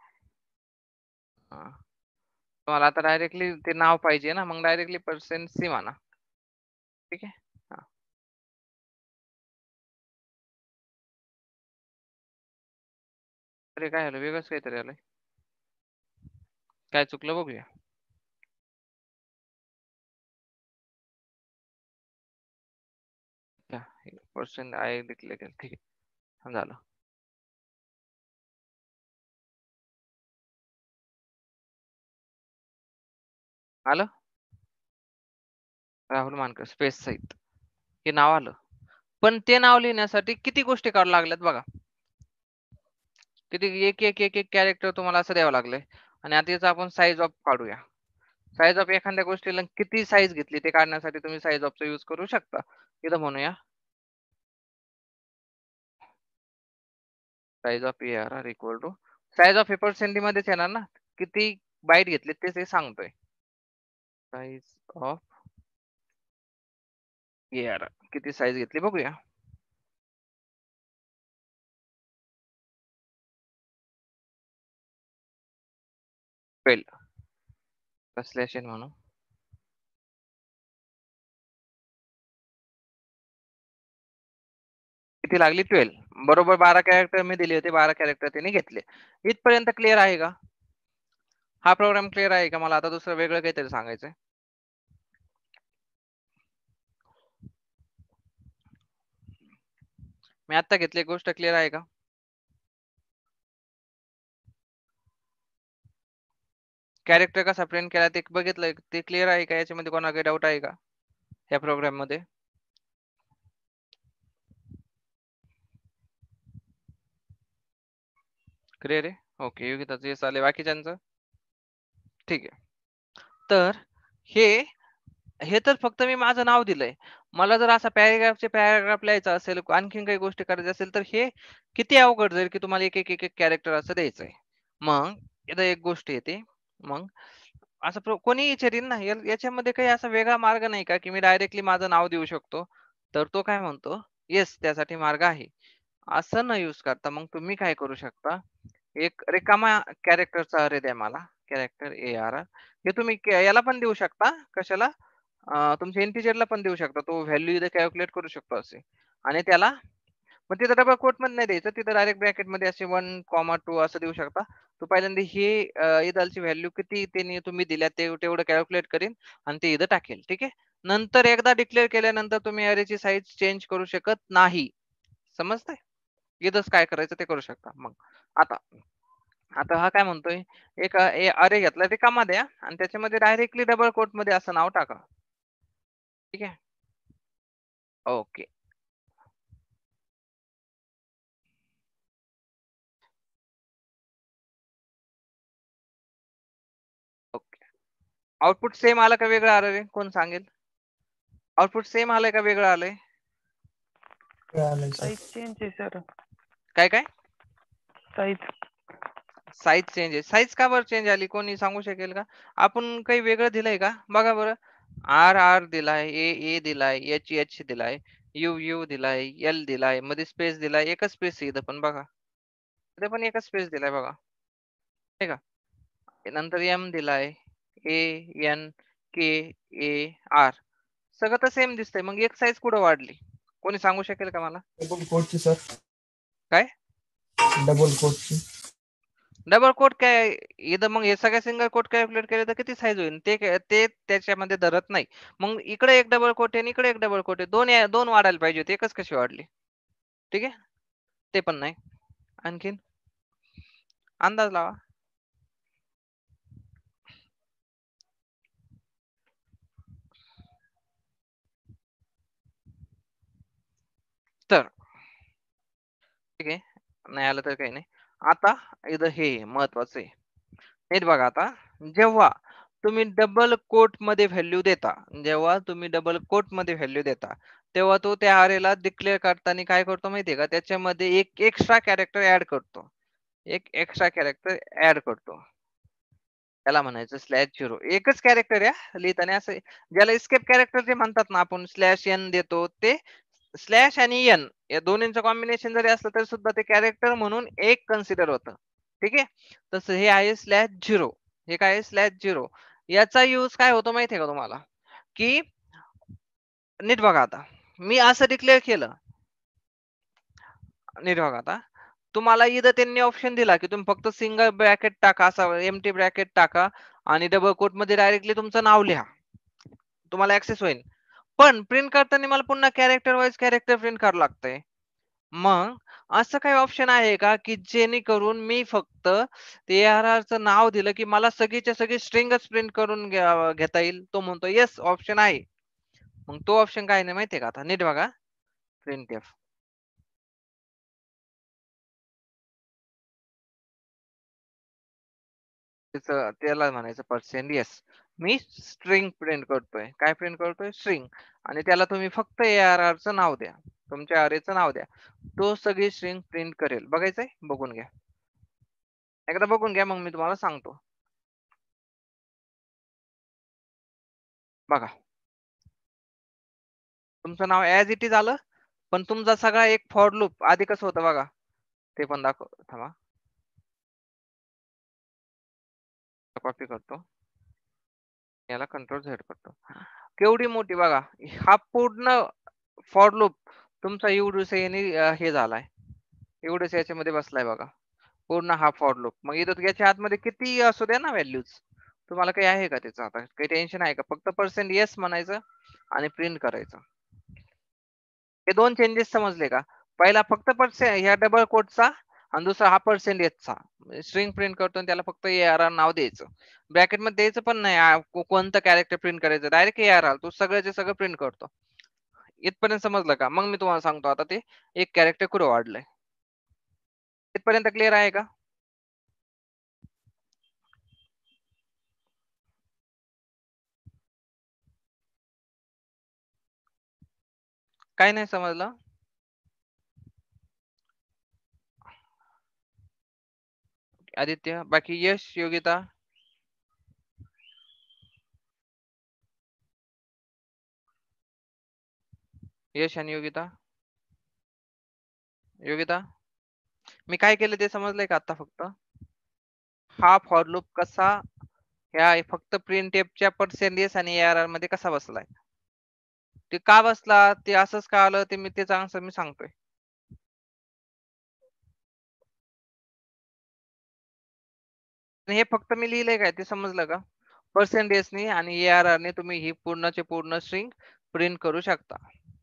तुम्हाला आता डायरेक्टली ते नाव पाहिजे ना, मग डायरेक्टली पर्सेंट सी म्हणा. ठीक आहे. हा अरे काय आलं वेगळंच काहीतरी आलंय. काय चुकलं बघूया. पर्सेंट आय डिक्लेअर केलं. ठीक आहे झालं. आलं राहुल मानकर स्पेस सहित हे नाव आलं. पण ते नाव लिहिण्यासाठी किती गोष्टी काढू लागल्यात बघा. किती एक एक एक एक कॅरेक्टर तुम्हाला असं द्यावं लागलंय. आणि आता याचा आपण साईज ऑफ काढूया. साईज ऑफ एखाद्या गोष्टीला किती साईज घेतली ते काढण्यासाठी तुम्ही साईज ऑफचा यूज करू शकता. इथं म्हणूया size of A R R equal to size of A percent मध्येच येणार ना, किती बाईट घेतले तेच हे सांगतोय. साईज ऑफ ए आर किती साईज घेतली बघूया. ट्वेल्व स्लॅश एन म्हणून किती लागली ट्वेल्व. बरोबर बारा कॅरेक्टर मी दिले होते, बारा कॅरेक्टर त्यांनी घेतले. इथपर्यंत क्लिअर आहे का? हा प्रोग्राम क्लिअर आहे का? मला आता दुसरं वेगळं काहीतरी सांगायचंय. मी आता घेतली गोष्ट क्लिअर आहे का? कॅरेक्टर कसा प्रिंट केला ते बघितलं, ते क्लिअर आहे का? याच्यामध्ये कोणाला काही डाऊट आहे का या प्रोग्राम मध्ये? क्लिअर आहे ओके. योगिताचं येस आले, बाकीच्यांचं ठीक आहे. तर हे हे तर फक्त मी माझं नाव दिलंय. मला जर असा पॅरेग्राफचे पॅरेग्राफ लिहायचा असेल, आणखीन काही गोष्टी करायच्या असेल तर हे किती अवघड जाईल की तुम्हाला एक एक एक एक कॅरेक्टर असं द्यायचंय. मग इथं एक गोष्ट येते. मग असं प्रो- कोणी विचारीन ना या- याच्यामध्ये काही असा वेगळा मार्ग नाही का की मी डायरेक्टली माझं नाव देऊ शकतो? तर तो काय म्हणतो, येस त्यासाठी मार्ग आहे. असं न यूज करता मग तुम्ही काय करू शकता, एक रिकामा कॅरेक्टरचा अरे द्या मला. कॅरेक्टर ए आर आर हे तुम्ही क- याला पण देऊ शकता. कशाला? अं, तुमच्या इंटिजरला पण देऊ शकता. तो व्हॅल्यू इथे कॅल्क्युलेट करू शकतो असे. आणि त्याला मग तिथं डबल कोट मध्ये नाही द्यायचं, तिथं डायरेक्ट ब्रॅकेट मध्ये असे वन कॉमा टू असं देऊ शकता. तो पहिल्यांदा हे इथलची व्हॅल्यू किती त्यांनी तुम्ही दिल्या ते तेवढं कॅल्क्युलेट करेन आणि ते इथं टाकेल. ठीक आहे. नंतर एकदा डिक्लेअर केल्यानंतर तुम्ही अरेची साईज चेंज करू शकत नाही. समजतंय? इथंच काय करायचं ते करू शकता. मग आता आता हा काय म्हणतोय, एक अरे घेतला रिकामा द्या आणि त्याच्यामध्ये डायरेक्टली डबल कोट मध्ये असं नाव टाका. ठीक आहे ओके. ओके आउटपुट सेम आलं का वेगळं आलं रे? कोण सांगेल? आउटपुट सेम आलंय का वेगळं आलंय? साईज चेंज आहे सर. काय काय साईज साईज चेंज आहे. साईज का बरं चेंज झाली कोणी सांगू शकेल का? आपण काही वेगळं दिलंय का? बघा बरं. आर आर दिलाय, ए ए दिलाय, एच एच दिलाय, यू यू दिलाय, एल दिलाय, मध्ये स्पेस दिलाय. एकच स्पेस आहे इथं पण बघा. इथे पण एकच स्पेस दिलाय बघा. नाही का? नंतर एम दिलाय, ए एन के ए आर. सगळं तर सेम दिसतंय. मग एक साईज कुठं वाढली? कोणी सांगू शकेल का मला? डबल कोटची सर. काय? डबल कोटची. डबल कोट काय इथं मग हे सगळ्या सिंगल कोट कॅल्क्युलेट केले तर किती साईज होईल? ते ते त्याच्यामध्ये धरत नाही. मग इकडे एक डबल कोट आहे आणि इकडे एक डबल कोट आहे. दोन दोन वाढायला पाहिजे होते. एकच कशी वाढली? ठीक आहे. ते पण नाही. आणखीन अंदाज लावा. तर ठीक आहे. नाही आलं तर काही नाही. आता इथं हे महत्वाचं आहे. नीट बघा आता. जेव्हा तुम्ही डबल कोट मध्ये व्हॅल्यू देता, जेव्हा तुम्ही डबल कोट मध्ये व्हॅल्यू देता, तेव्हा तो त्या अरेला डिक्लेअर करताना काय करतो माहितीये का? त्याच्यामध्ये एक एक्स्ट्रा कॅरेक्टर ऍड करतो. एक एक्स्ट्रा कॅरेक्टर ऍड करतो. त्याला म्हणायचं स्लॅश झिरो. एकच कॅरेक्टर आहे लिहिताना असं ज्याला एस्केप कॅरेक्टर जे म्हणतात ना आपण स्लॅश एन देतो ते स्लॅश आणि एन या दोन्हींचं कॉम्बिनेशन जरी असलं तरी सुद्धा ते कॅरेक्टर म्हणून एक कन्सिडर होतं. ठीक आहे. तसं हे आहे स्लॅश झिरो. हे काय आहे स्लॅश झिरो. याचा यूज काय होतो माहितीये का तुम्हाला? की नीट बघा आता. मी असं डिक्लेअर केलं. नीट बघा आता. तुम्हाला इथं त्यांनी ऑप्शन दिला की तुम्ही फक्त सिंगल ब्रॅकेट टाका, असा एम्प्टी ब्रॅकेट टाका आणि डबल कोट मध्ये डायरेक्टली तुमचं नाव लिहा. तुम्हाला ऍक्सेस होईल. पण प्रिंट करताना मला पुन्हा कॅरेक्टर वाईज कॅरेक्टर प्रिंट करावं लागतंय. मग असं काही ऑप्शन आहे का की जेणेकरून मी फक्त ते ARR चं नाव दिलं की मला सगळीच्या सगळी स्ट्रिंगच प्रिंट करून घ्या- घेता येईल? तो म्हणतो येस ऑप्शन आहे. मग तो ऑप्शन काय नाही माहितीये का? आता नीट बघा. Print F. त्याचं त्याला म्हणायचं पर्सेंट येस. मी स्ट्रिंग प्रिंट करतोय. काय प्रिंट करतोय? स्ट्रिंग. आणि त्याला तुम्ही फक्त ARR चं नाव द्या. तुमच्या अरेचं नाव द्या. तो सगळी स्ट्रिंग प्रिंट करेल. बघायचंय? बघून घ्या. एकदा बघून घ्या मग मी तुम्हाला सांगतो. बघा. तुमचं नाव ऍज इट इज आलं, पण तुमचा सगळा एक फॉर लूप आधी कसं होतं बघा. ते पण दाखव थांबा. कॉपी करतो. याला कंट्रोल झेड करतो. केवढी मोठी बघा. हा पूर्ण फॉर लूप तुमचा एवढूस हे झालाय. एवढंच याच्यामध्ये बसलाय बघा. पूर्ण हा फॉर लूप. मग इथं याच्या आतमध्ये किती असू द्या ना व्हॅल्यूज. तुम्हाला काही आहे का त्याचं आता? काही टेन्शन आहे का? फक्त पर्सेंट येस म्हणायचं आणि प्रिंट करायचं. हे दोन चेंजेस समजले का? पहिला फक्त पर्सेंट ह्या डबल कोटचा आणि दुसरा हा पर्सेंट येसचा. स्ट्रिंग प्रिंट करतो आणि त्याला फक्त ARR नाव द्यायचं. ब्रॅकेट मध्ये द्यायचं पण नाही. आ, को- कोणतं कॅरेक्टर प्रिंट करायचं? Direct ARR. तो सगळ्याचे सगळं प्रिंट करतो. इथपर्यंत समजलं का? मग मी तुम्हाला सांगतो आता ते एक कॅरेक्टर कुठं वाढलंय. इथपर्यंत क्लिअर आहे का? काय नाही समजलं? आदित्य, बाकी यश, योगिता? यश आणि योगिता? योगिता, मी काय केलं ते समजलंय का आता फक्त? हा फॉर लूप कसा ह्या फक्त प्रिंट च्या पर्सेंटेज आणि ARR मध्ये कसा बसलाय? ते का बसला ते असंच का आलं ते मी त्याचा आन्सर मी सांगतोय. हे फक्त मी लिहिलंय काय ते समजलं का? पर्सेंटेजनी आणि ARR ने तुम्ही ही पूर्णचे पूर्ण स्ट्रिंग प्रिंट करू शकता.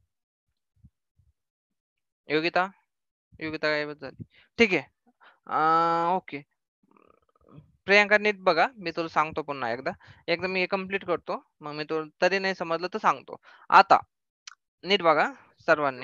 योगिता? योगिता काय झाली? ठीक आहे. ओके. प्रियांका नीट बघा. मी तुला सांगतो पुन्हा एकदा. एकदा मी हे कम्प्लीट करतो. मग मी तुला तरी नाही समजलं तर सांगतो. आता नीट बघा सर्वांनी.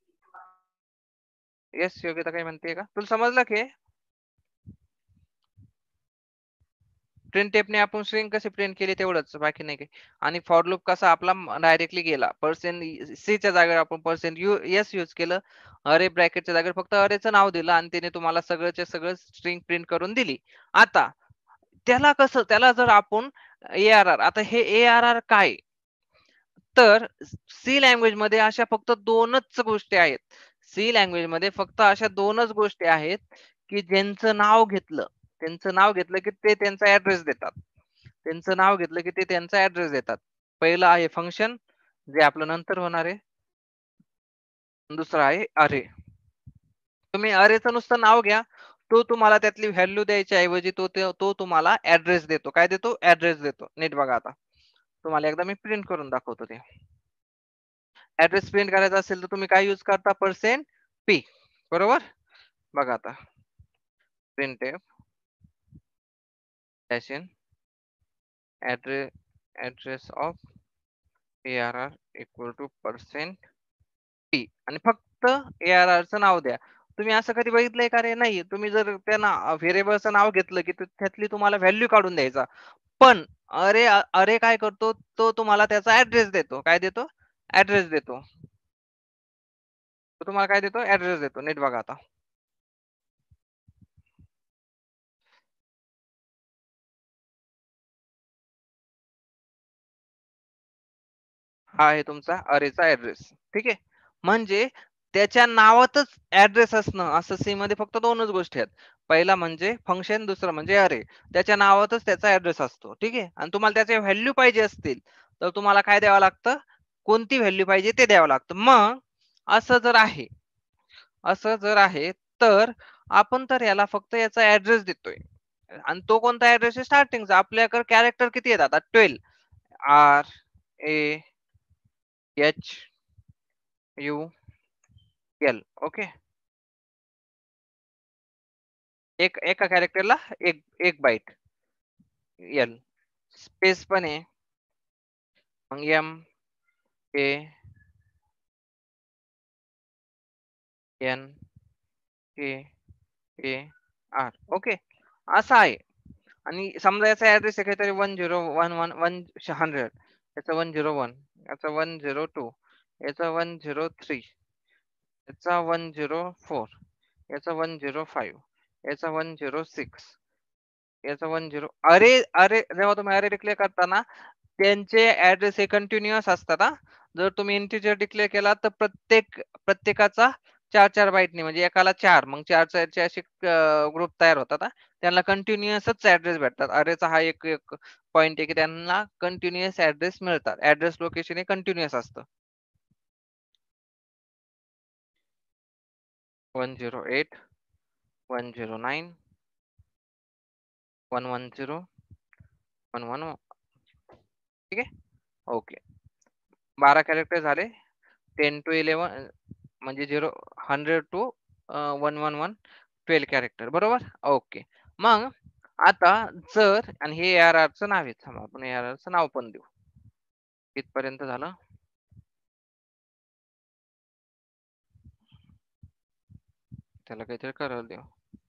येस योगिता काय म्हणते का? तुला समजलं की? प्रिंट टेपने आपण स्ट्रिंग कशी प्रिंट केली तेवढंच, बाकी नाही काही. आणि फॉर लूप कसा आपला डायरेक्टली गेला, पर्सेंट सी च्या जागेवर आपण पर्सेंट यू एस यूज केलं, अरे ब्रॅकेटच्या जागेवर फक्त अरेचं नाव दिलं आणि त्याने तुम्हाला सगळंच्या सगळं स्ट्रिंग प्रिंट करून दिली. आता त्याला कसं, त्याला जर आपण ए आर आर, आता हे ए आर आर काय, तर सी लँग्वेज मध्ये अशा फक्त दोनच गोष्टी आहेत. सी लँग्वेज मध्ये फक्त अशा दोनच गोष्टी आहेत की ज्यांचं नाव घेतलं, त्यांचं नाव घेतलं की ते त्यांचा ऍड्रेस देतात. त्यांचं नाव घेतलं की ते त्यांचा ऍड्रेस देतात. पहिलं आहे फंक्शन, जे आपलं नंतर होणार आहे. दुसरं आहे अरे. तुम्ही अरेचं नुसतं नाव घ्या, तो तुम्हाला त्यातली व्हॅल्यू द्यायच्या ऐवजी तो तो तुम्हाला ऍड्रेस देतो. काय देतो? ऍड्रेस देतो. नीट बघा, आता तुम्हाला एकदा मी प्रिंट करून दाखवतो. ते ऍड्रेस प्रिंट करायचा असेल तर तुम्ही काय यूज करता? पर्सेंट पी, बरोबर. बघा आता, print dash in address address of A R R equal to percent P, आणि फक्त ए आर आर चं नाव द्या. तुम्ही असं कधी बघितलंय का रे? नाही. तुम्ही जर त्या व्हेरिएबलचं नाव घेतलं की त्यातली तुम्हाला व्हॅल्यू काढून द्यायचा. पण अरे अरे काय करतो, तो तुम्हाला त्याचा ऍड्रेस देतो. काय देतो? ऍड्रेस देतो. तो तुम्हाला काय देतो? ऍड्रेस देतो. नीट बघा आता. हा आहे तुमचा अरेचा ऍड्रेस. ठीक आहे. म्हणजे त्याच्या नावातच ऍड्रेस असणं, असं सी मध्ये फक्त दोनच गोष्टी आहेत. पहिला म्हणजे फंक्शन, दुसरं म्हणजे अरे. त्याच्या नावातच त्याचा ऍड्रेस असतो. ठीक आहे. आणि तुम्हाला त्याचे व्हॅल्यू पाहिजे असतील तर तुम्हाला काय द्यावं लागतं? कोणती व्हॅल्यू पाहिजे ते द्यावं लागतं. मग असं जर आहे, असं जर आहे तर आपण तर याला फक्त याचा ऍड्रेस देतोय. आणि तो कोणता ऍड्रेस आहे? स्टार्टिंगचा. आपल्याकडे कॅरेक्टर किती आहेत आता? Twelve. R A H U L. Okay. एक एका कॅरेक्टरला एक एक बाईट. एल स्पेस पण आहे. मग M A N K A R. Okay, असं आहे. आणि समजा याचा ऍड्रेस आहे काहीतरी one zero one one one hundred, याचा वन झिरो वन, याचा वन झिरो टू, याचा वन झिरो थ्री, याचा वन झिरो फोर, याचा वन झिरो फाईव्ह, याचा वन झिरो सिक्स, याचा वन झिरो. अरे अरे जेव्हा तुम्ही अरे डिक्लेअर करता ना, त्यांचे ऍड्रेस हे कंटिन्युअस असतात. हा, जर तुम्ही इंटिजर डिक्लेअर केला तर प्रत्येक प्रत्येकाचा चार चार बाईटनी, म्हणजे एकाला चार, मग चार चारचे असे ग्रुप तयार होतात. त्यांना कंटिन्युअसच ऍड्रेस भेटतात. अरेचा हा एक एक पॉइंट आहे की त्यांना कंटिन्युअस ऍड्रेस मिळतात. ऍड्रेस लोकेशन हे कंटिन्युअस असतं. One zero eight, one zero nine, one one zero, one one. ठीक आहे. ओके, बारा कॅरेक्टर झाले. टेन टू इलेव्हन म्हणजे zero hundred two one one one, twelve character, बरोबर. ओके. मग आता जर, आणि हे ए आर आर चं नाव आहे, थांबा आपण ए आर आर चं नाव पण देऊ. इथपर्यंत झालं. त्याला काहीतरी करायला देऊ.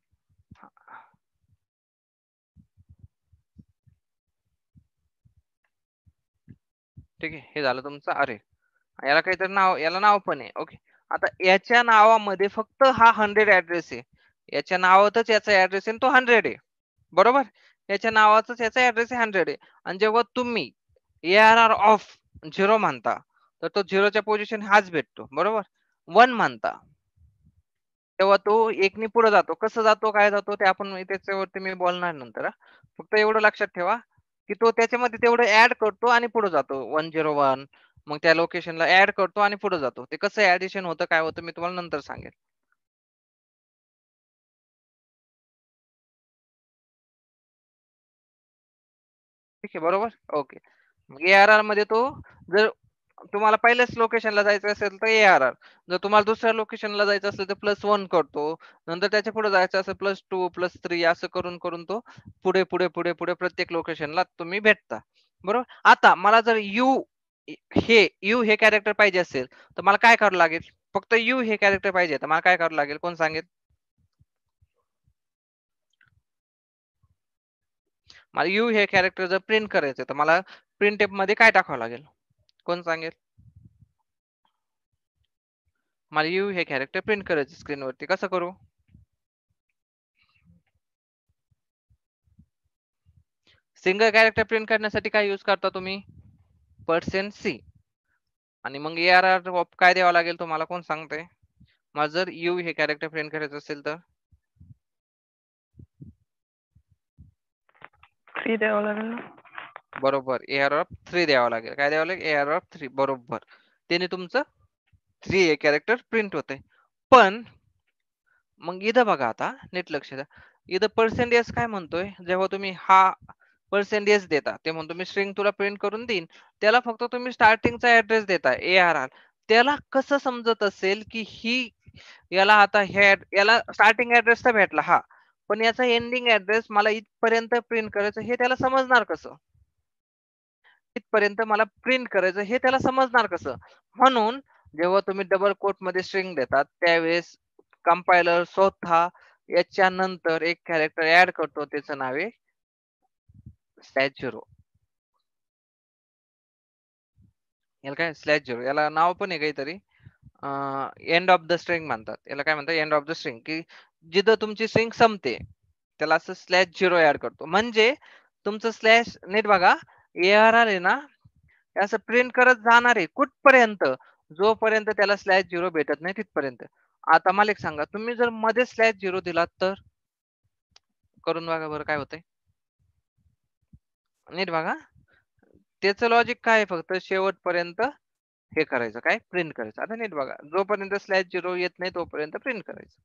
ठीक आहे, हे झालं तुमचं अरे. याला काहीतरी नाव, याला नाव पण आहे. ओके. आता याच्या नावामध्ये फक्त हा हंड्रेड ऍड्रेस आहे. याच्या नावातच याचा ऍड्रेस आहे, तो हंड्रेड आहे, बरोबर. याच्या नावातच याचा ऍड्रेस हंड्रेड आहे. आणि जेव्हा तुम्ही A R R of zero म्हणता तर तो झिरोच्या पोझिशन हाच भेटतो, बरोबर. वन म्हणता तेव्हा तो एकनी पुढे जातो. कसं जातो, काय जातो ते आपण त्याच्यावरती मी बोलणार नंतर. फक्त एवढं लक्षात ठेवा की तो त्याच्यामध्ये तेवढं ऍड करतो आणि पुढे जातो. वन झिरो वन, मग त्या लोकेशनला ऍड करतो आणि पुढे जातो. ते कसं ऍडिशन होतं, काय होतं, मी तुम्हाला नंतर सांगेल. ठीक आहे, बरोबर. ओके. मग ए आर आर मध्ये तो, जर तुम्हाला पहिल्याच लोकेशनला जायचं असेल तर ए आर आर, जर तुम्हाला दुसऱ्या लोकेशनला जायचं असेल तर प्लस वन करतो. नंतर त्याच्या पुढे जायचं असेल प्लस टू, प्लस थ्री, असं करून करून तो पुढे पुढे पुढे पुढे प्रत्येक लोकेशनला तुम्ही भेटता, बरोबर. आता मला जर यू हे यू हे कॅरेक्टर पाहिजे असेल तर मला काय करावं लागेल? फक्त यू हे कॅरेक्टर पाहिजे तर मला काय करावं लागेल? कोण सांगेल? मला यू हे कॅरेक्टर जर प्रिंट करायचं तर मला प्रिंट मध्ये काय टाकावं लागेल? कोण सांगेल? मला यू हे कॅरेक्टर प्रिंट करायचं स्क्रीनवरती, कसं करू? सिंगल कॅरेक्टर प्रिंट करण्यासाठी काय यूज करता तुम्ही? Percent C. आणि मग ए आर आर काय द्यावं लागेल तुम्हाला, कोण सांगते? मला जर यू हे कॅरेक्टर प्रिंट करायचं असेल तर थ्री द्यावं लागेल ना. बरोबर, ए आर ऑफ थ्री द्यावं लागेल. काय द्यावं लागेल? A R of three. बरोबर, त्याने तुमचं थ्री हे कॅरेक्टर प्रिंट होते. पण मग इथं बघा, आता नीट लक्ष द्या, इथं पर्सेंटेज काय म्हणतोय, जेव्हा तुम्ही हा पर्सेंटेज देता ते म्हणतो मी स्ट्रिंग तुला प्रिंट करून देईन, त्याला फक्त तुम्ही स्टार्टिंगचा ऍड्रेस देता ए आर आर. त्याला कसं समजत असेल की ही याला आता हे याला स्टार्टिंग ऍड्रेस तर भेटला हा, पण याचा एंडिंग ऍड्रेस मला इथपर्यंत प्रिंट करायचं हे त्याला समजणार कसं? इथपर्यंत मला प्रिंट करायचं हे त्याला समजणार कसं? म्हणून जेव्हा तुम्ही डबल कोट मध्ये स्ट्रिंग देतात त्यावेळेस कंपायलर स्वतः याच्या नंतर एक कॅरेक्टर ऍड करतो, त्याचं नाव आहे स्लॅश झिरो. याला काय स्लॅश झिरो, याला नाव पण आहे काहीतरी, एंड ऑफ द स्ट्रिंग म्हणतात याला. काय म्हणतात? एंड ऑफ द स्ट्रिंग, की जिथं तुमची स्ट्रिंग संपते त्याला असं स्लॅश झिरो ऍड करतो. म्हणजे तुमचं स्लॅश, नीट बघा, ए आर आर आहे ना असं प्रिंट करत जाणार आहे कुठपर्यंत? जोपर्यंत त्याला स्लॅश झिरो भेटत नाही तिथपर्यंत. आता मला एक सांगा, तुम्ही जर मध्ये स्लॅश झिरो दिलात तर करून बघा बरं काय होतंय. नीट बघा, त्याचं लॉजिक काय आहे? फक्त शेवटपर्यंत हे करायचं, काय प्रिंट करायचं. आता नीट बघा, जोपर्यंत स्लॅश झिरो येत नाही तोपर्यंत प्रिंट करायचं.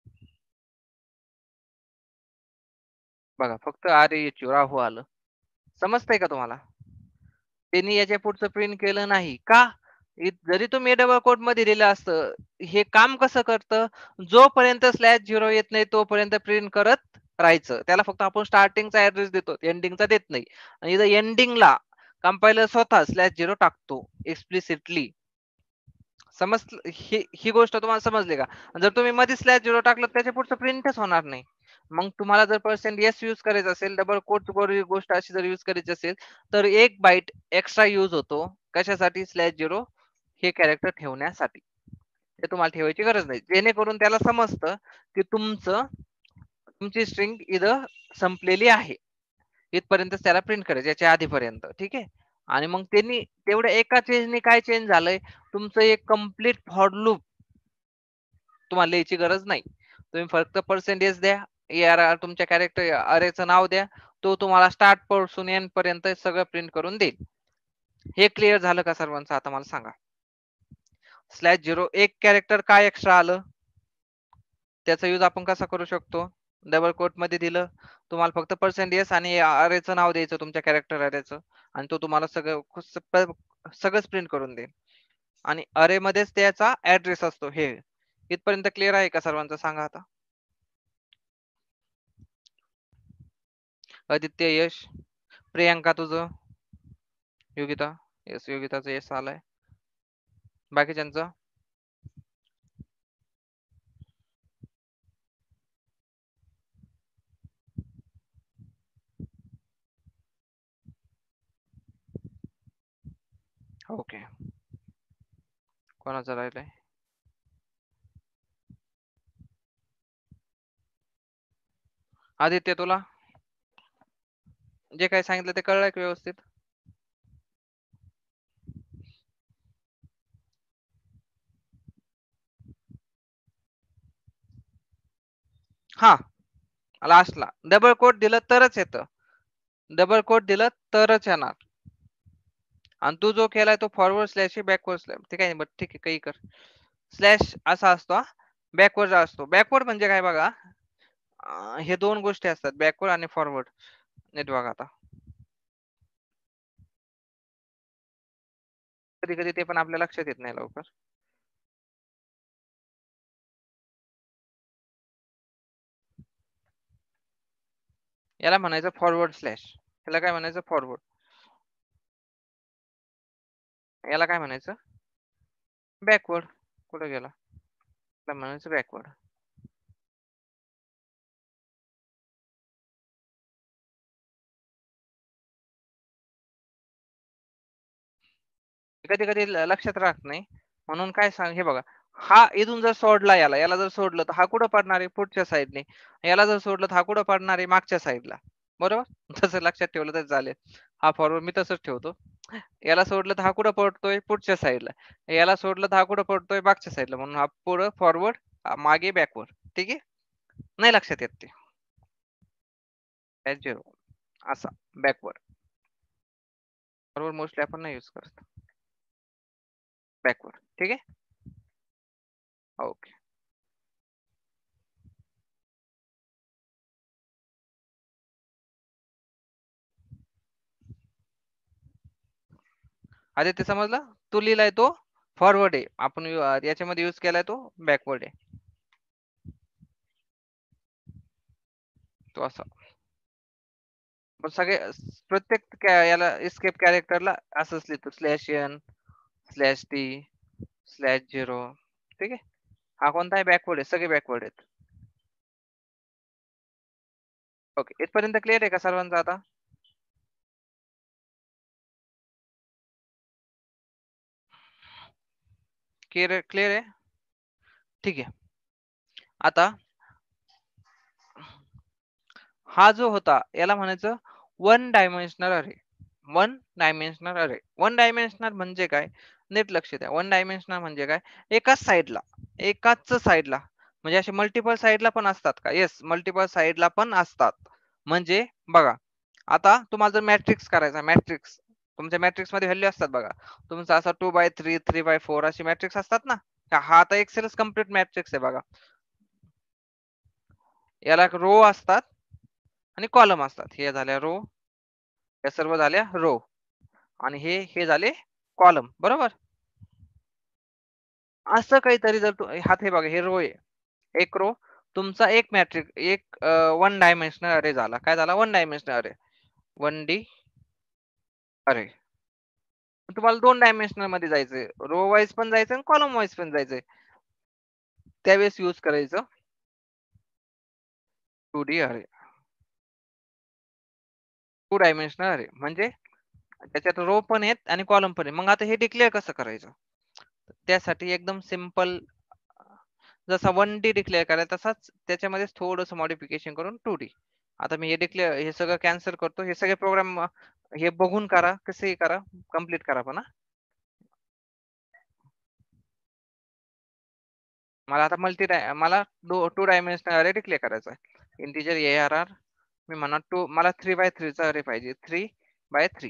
बघा, फक्त आर एच राहू आलं. समजतंय का तुम्हाला? त्यांनी याच्या पुढचं प्रिंट केलं नाही का? जरी तुम्ही डबल कोट मध्ये दिलं असतं, हे काम कसं करतं? जोपर्यंत स्लॅश झिरो येत नाही तोपर्यंत प्रिंट करत राहायचं. त्याला फक्त आपण स्टार्टिंगचा ऍड्रेस देतो, एंडिंगचा देत नाही. आणि इथं एंडिंगला कंपायलर स्वतः स्लॅश झिरो टाकतो एक्सप्लिसिटली. समज ही ही गोष्ट तुम्हाला समजली का? जर तुम्ही मध्ये स्लॅश झिरो टाकलं त्याच्या पुढचं प्रिंटच होणार नाही. मग तुम्हाला जर पर्सेंट एस यूज करायचं असेल, डबल कोट गोष्ट अशी जर यूज करायची असेल तर एक बाईट एक्स्ट्रा यूज होतो. कशासाठी? स्लॅश झिरो हे कॅरेक्टर ठेवण्यासाठी. ते तुम्हाला ठेवायची गरज नाही, जेणेकरून त्याला समजतं की तुमचं तुमची स्ट्रिंग इथं संपलेली आहे, इथपर्यंत त्याला प्रिंट करायचं याच्या आधीपर्यंत. ठीक आहे. आणि मग त्यांनी तेवढ्या एका चेंजने काय चेंज झालंय, तुमचं एक कम्प्लीट फॉर लूप तुम्हाला लिहायची गरज नाही. तुम्ही फक्त पर्सेंटेज द्या, ए आर आर तुमच्या कॅरेक्टर अरेचं नाव द्या, तो तुम्हाला स्टार्ट पासून एंड पर्यंत सगळं प्रिंट करून देईल. हे क्लिअर झालं का सर्वांचं? आता मला सांगा, स्लॅश झिरो एक कॅरेक्टर काय एक्स्ट्रा आलं, त्याचा यूज आपण कसा करू शकतो? डबल कोट मध्ये दिलं, तुम्हाला फक्त पर्सेंटेज आणि अरेचं नाव द्यायचं तुमच्या कॅरेक्टर अरेचं, आणि तो तुम्हाला सगळं सगळंच प्रिंट करून देईल. आणि अरे मध्येच त्याचा ऍड्रेस असतो. हे इथपर्यंत क्लिअर आहे का सर्वांचं? सांगा आता. आदित्य, यश, प्रियांका, तुझं, योगिता? यस, योगिताचं यस आलाय. बाकीच्यांचं? ओके, कोणाचं राहिलंय? आदित्य, तुला जे काही सांगितलं ते कळलंय का व्यवस्थित? हा, लास्टला डबल कोट दिलं तरच येतं, डबल कोट दिलं तरच येणार. आणि तू जो केलाय तो फॉरवर्ड स्लॅश बॅकवर्ड स्लॅश, ठीक आहे. बट ठीक आहे, काही कर. स्लॅश असा असतो, बॅकवर्ड असतो. बॅकवर्ड म्हणजे काय बघा, हे दोन गोष्टी असतात, बॅकवर्ड आणि फॉरवर्ड. नीट बघा आता, कधी कधी ते पण आपल्या लक्षात येत नाही लवकर. याला म्हणायचं फॉरवर्ड स्लॅश, याला काय म्हणायचं? फॉरवर्ड. याला काय म्हणायचं? बॅकवर्ड. कुठे गेला? याला म्हणायचं बॅकवर्ड. कधी कधी लक्षात राहत नाही, म्हणून काय सांग, हे बघा, हा इथून जर सोडला याला याला जर सोडलं तर हा कुठं पडणार आहे, पुढच्या साईडने. याला जर सोडलं तर हा कुठं पडणार आहे, मागच्या साईडला. बरोबर. तसं लक्षात ठेवलं तर चालेल. हा फॉरवर्ड मी तसंच ठेवतो. याला सोडलं तर हा कुठं पडतोय, पुढच्या साईडला. याला सोडलं तर हा कुठं पडतोय, मागच्या साईडला. म्हणून हा पुढं फॉरवर्ड, मागे बॅकवर्ड. ठीक आहे. नाही लक्षात येत ते झिरो असा बॅकवर्ड. फॉरवर्ड मोस्टली आपण नाही यूज करत, बॅकवर्ड. ठीक आहे. ओके. आदित्य समजलं. तू लिहिलाय तो फॉरवर्ड आहे, आपण याच्यामध्ये यूज केलाय तो बॅकवर्ड आहे. तो असा पण सगळे प्रत्येक याला एस्केप कॅरेक्टरला असंच लिहितो, slash n slash t slash zero. ठीक आहे. हा कोणता आहे, बॅकवर्ड आहे, सगळे बॅकवर्ड आहेत. ओके, इथपर्यंत क्लिअर आहे का सर्वांचा आता? क्लिअर क्लिअर आहे. ठीक आहे. आता हा जो होता याला म्हणायचं one dimensional array. One dimensional array. One dimensional म्हणजे काय, नीट लक्ष द्या. वन डायमेन्शनल म्हणजे काय, एकाच साईडला एकाच साईडला म्हणजे असे मल्टिपल साईडला पण असतात का? येस, मल्टिपल साईडला पण असतात. म्हणजे बघा, आता तुम्हाला जर मॅट्रिक्स करायचा, मॅट्रिक्स तुमच्या मॅट्रिक्स मध्ये व्हॅल्यू असतात बघा. तुमचा असा two by three three by four अशी मॅट्रिक्स असतात ना. हा आता एक्सेलच कम्प्लीट मॅट्रिक्स आहे बघा. याला रो असतात आणि कॉलम असतात. हे झाल्या रो, या सर्व झाल्या रो, आणि हे हे झाले कॉलम. बरोबर. असं काहीतरी जर हात, हे बघा, हे रो आहे, एक रो तुमचा, एक मॅट्रिक, एक वन डायमेन्शनल अरे झाला. काय झाला, one dimensional array, one D array. तुम्हाला दोन डायमेन्शनल मध्ये जायचंय, रो वाईज पण जायचंय आणि कॉलम वाईज पण जायचंय. त्यावेळेस यूज करायचं two D array, two dimensional array. म्हणजे त्याच्यात रो पण आहेत आणि कॉलम पण आहे. मग आता हे डिक्लेअर कसं करायचं, त्यासाठी एकदम सिम्पल, जसा वन डी डिक्लेअर करायचा तसाच त्याच्यामध्ये थोडंसं मॉडिफिकेशन करून टू डी. आता मी हे डिक्लेअर, हे सगळं कॅन्सल करतो. हे सगळे प्रोग्राम हे बघून करा, कसेही करा, कम्प्लीट करा. पण मला आता मल्टी मला टू डायमेन्शनल अरे डिक्लेअर करायचा आहे. इंटिजर ए आर आर मी म्हणा टू, मला थ्री बाय थ्रीचा अरे पाहिजे, थ्री बाय थ्री.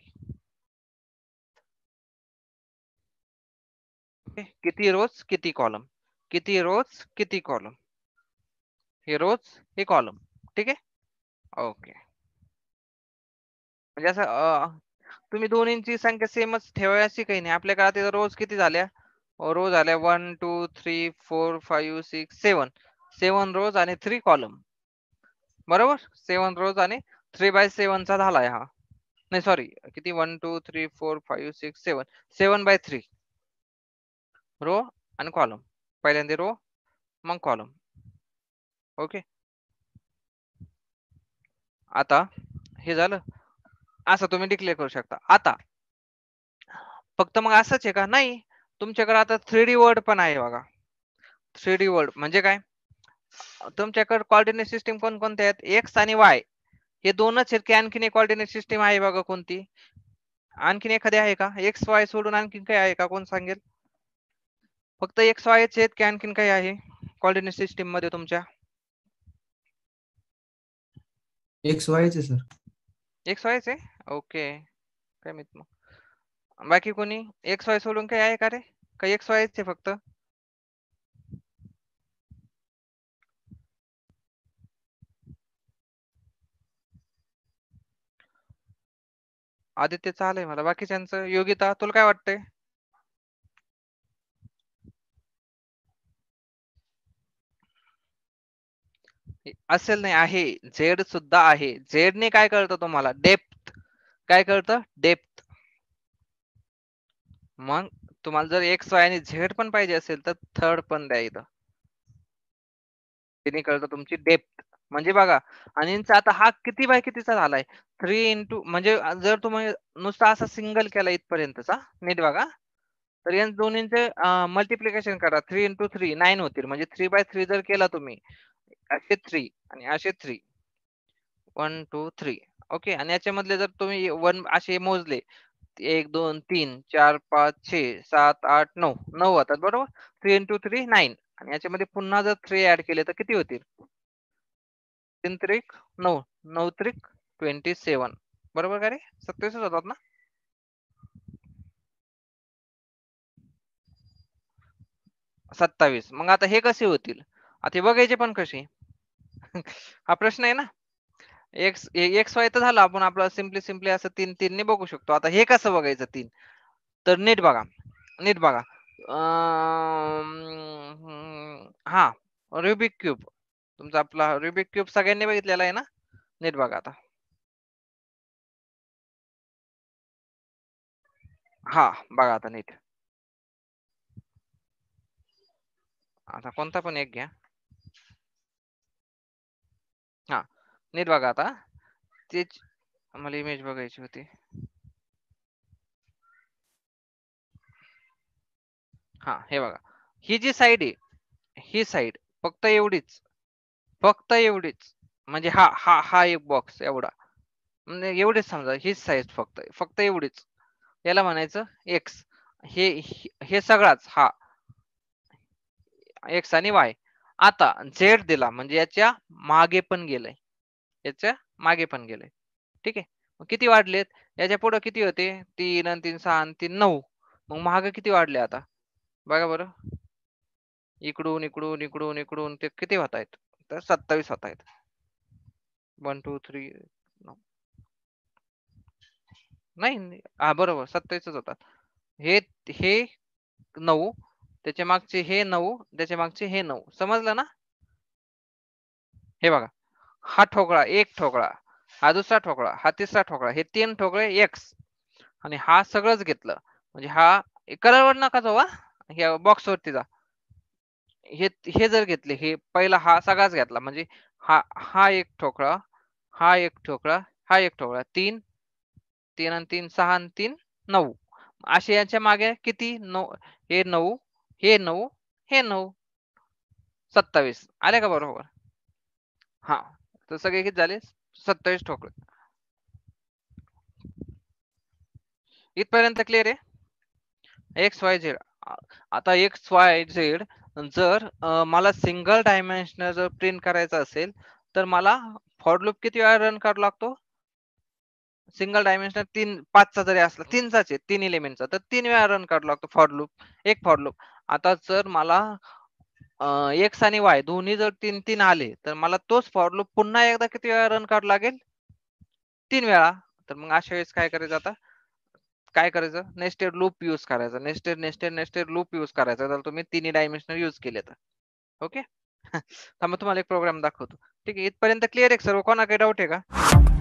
किती रोज किती कॉलम, किती रोज किती कॉलम, हे रोज हे कॉलम. ठीक आहे. ओके. म्हणजे असं तुम्ही दोन्हींची संख्या सेमच ठेवायची काही नाही. आपल्या काळात रोज किती झाल्या, रोज झाल्या one two three four five six seven, seven rows आणि थ्री कॉलम. बरोबर. सेवन रोज आणि थ्री बाय सेवनचा झालाय हा. नाही सॉरी, किती, one two three four five six seven, seven by three row आणि कॉलम. पहिल्यांदा रो मग कॉलम. ओके. आता हे झालं, असं तुम्ही डिक्लेअर करू शकता. आता फक्त मग असंच आहे का, नाही, तुमच्याकडे आता थ्री डी वर्ड पण आहे बघा. थ्री डी वर्ड म्हणजे काय, तुमच्याकडे कॉर्डिनेट सिस्टीम कोणकोणत्या आहेत, एक्स आणि वाय हे दोनच आहेत की आणखीन एक कॉर्डिनेट सिस्टीम आहे बघा कोणती, आणखीन एखादी आहे का, एक्स वाय सोडून आणखीन काही आहे का, कोण सांगेल. फक्त एक्स वाय आहेत की आणखीन काही आहे कॉर्डिनेट सिस्टीम मध्ये तुमच्या. X वायचे sir. एक्स वायच आहे. ओके. काय माहित मग बाकी कोणी एक्स वाय सोडून काही आहे का रे, काही एक्स वायच आहे फक्त. आदित्य चालय मला, बाकीच्यांचं. योगिता तुला काय वाटतंय. असेल नाही, आहे, झेड सुद्धा आहे. झेड ने काय कळतं तुम्हाला, डेप्थ. काय कळतं, डेप्थ. मग तुम्हाला जर एक्स वाय आणि झेड पण पाहिजे असेल तर थर्ड पण द्या इथं, तिने कळतं तुमची डेप्थ. म्हणजे बघा, आणि आता हा किती बाय कितीचा झालाय, थ्री इंटू, म्हणजे जर तुम्ही नुसता असा सिंगल केला इथपर्यंतचा, नीट बघा, तर या दोन्हींचे मल्टिप्लिकेशन करा. थ्री इंटू थ्री नाईन होतील. म्हणजे थ्री बाय थ्री जर केला तुम्ही असे थ्री आणि असे three one two three okay. आणि याच्यामधले जर तुम्ही वन असे मोजले एक दोन तीन चार पाच छे सात आठ नऊ नऊ होतात बरोबर. थ्री इंटू थ्री नाईन आणि याच्यामध्ये पुन्हा जर थ्री ऍड केले तर किती होतील? तीन त्रिक नऊ नऊ त्रिक ट्वेंटी सेवन बरोबर का रे? सत्तावीस होतात ना? सत्तावीस. मग आता हे कसे होतील? आता हे बघायचे पण कसे? हा प्रश्न आहे ना. एक्स एक्स वाय तर झालं, आपण आपलं सिम्पली सिम्पली असं तीन तीन ने बघू शकतो. आता हे कसं बघायचं तीन? तर नीट बघा नीट बघा हा रुबिक क्यूब तुमचा आपला रुबिक क्यूब सगळ्यांनी बघितलेला आहे ना. नीट बघा आता. हा बघा आता नीट. आता कोणता पण एक घ्या. हा नीट बघा आता. तेच मला इमेज बघायची होती. हा हे बघा, ही जी साईड आहे ही साईड फक्त एवढीच फक्त एवढीच म्हणजे हा हा हा एक बॉक्स एवढा म्हणजे एवढीच समजा हीच साईज फक्त फक्त एवढीच. याला म्हणायचं एक्स. हे हे सगळाच हा एक्स आणि वाय. आता झेड दिला म्हणजे याच्या मागे पण गेलंय याच्या मागे पण गेलंय. ठीक आहे. मग किती वाढलेत? याच्या पुढे किती होते? तीन आणि तीन सहा आणि तीन नऊ. मग मागे किती वाढले आता बघा बरं. इकडून इकडून इकडून इकडून ते किती होत आहेत? तर सत्तावीस होत आहेत. वन टू थ्री नाही हा बरोबर सत्तावीसच होतात. हे हे नऊ त्याच्या मागचे हे नऊ त्याच्या मागचे हे नऊ. समजलं ना? हे बघा, हा ठोकळा एक ठोकळा, हा दुसरा ठोकळा, हा तिसरा ठोकळा, हे तीन ठोकळे एक्स आणि हा सगळंच घेतलं म्हणजे हा कलरवर नका जाऊ हा बॉक्स वरती जा. हे हे जर घेतले हे पहिला हा सगळाच घेतला म्हणजे हा हा एक ठोकळा, हा एक ठोकळा, हा एक ठोकळा, तीन तीन आणि तीन सहा आणि तीन नऊ. असे यांच्या मागे किती? नऊ. हे नऊ हे नऊ हे नऊ सत्तावीस आले का बरोबर? हा तर सगळे किती झाले? सत्तावीस ठोकळे. इथपर्यंत क्लिअर आहे? X y z. आता एक्स वाय झेड जर मला सिंगल डायमेन्शनल जर प्रिंट करायचं असेल तर मला फॉर लूप किती वेळा रन करावा लागतो? सिंगल डायमेन्शनल तीन पाचचा जरी असला तीनचाच आहे तीन एलिमेंटचा तर तीन वेळा रन करावा लागतो फॉर लूप एक फॉर लूप. आता जर मला एक्स आणि वाय दोन्ही जर तीन तीन आले तर मला तोच फॉर लूप पुन्हा एकदा किती वेळा रन करावा लागेल? तीन वेळा. तर मग अशा वेळेस काय करायचं आता? काय करायचं? नेस्टेड लूप यूज करायचा. Nested nested nested loop use करायचा जर तुम्ही तिन्ही डायमेन्शनल यूज केले तर. ओके. तर मग तुम्हाला एक प्रोग्राम दाखवतो. ठीक आहे. इथपर्यंत क्लिअर आहे सर्व? कोणा काही डाऊट आहे का?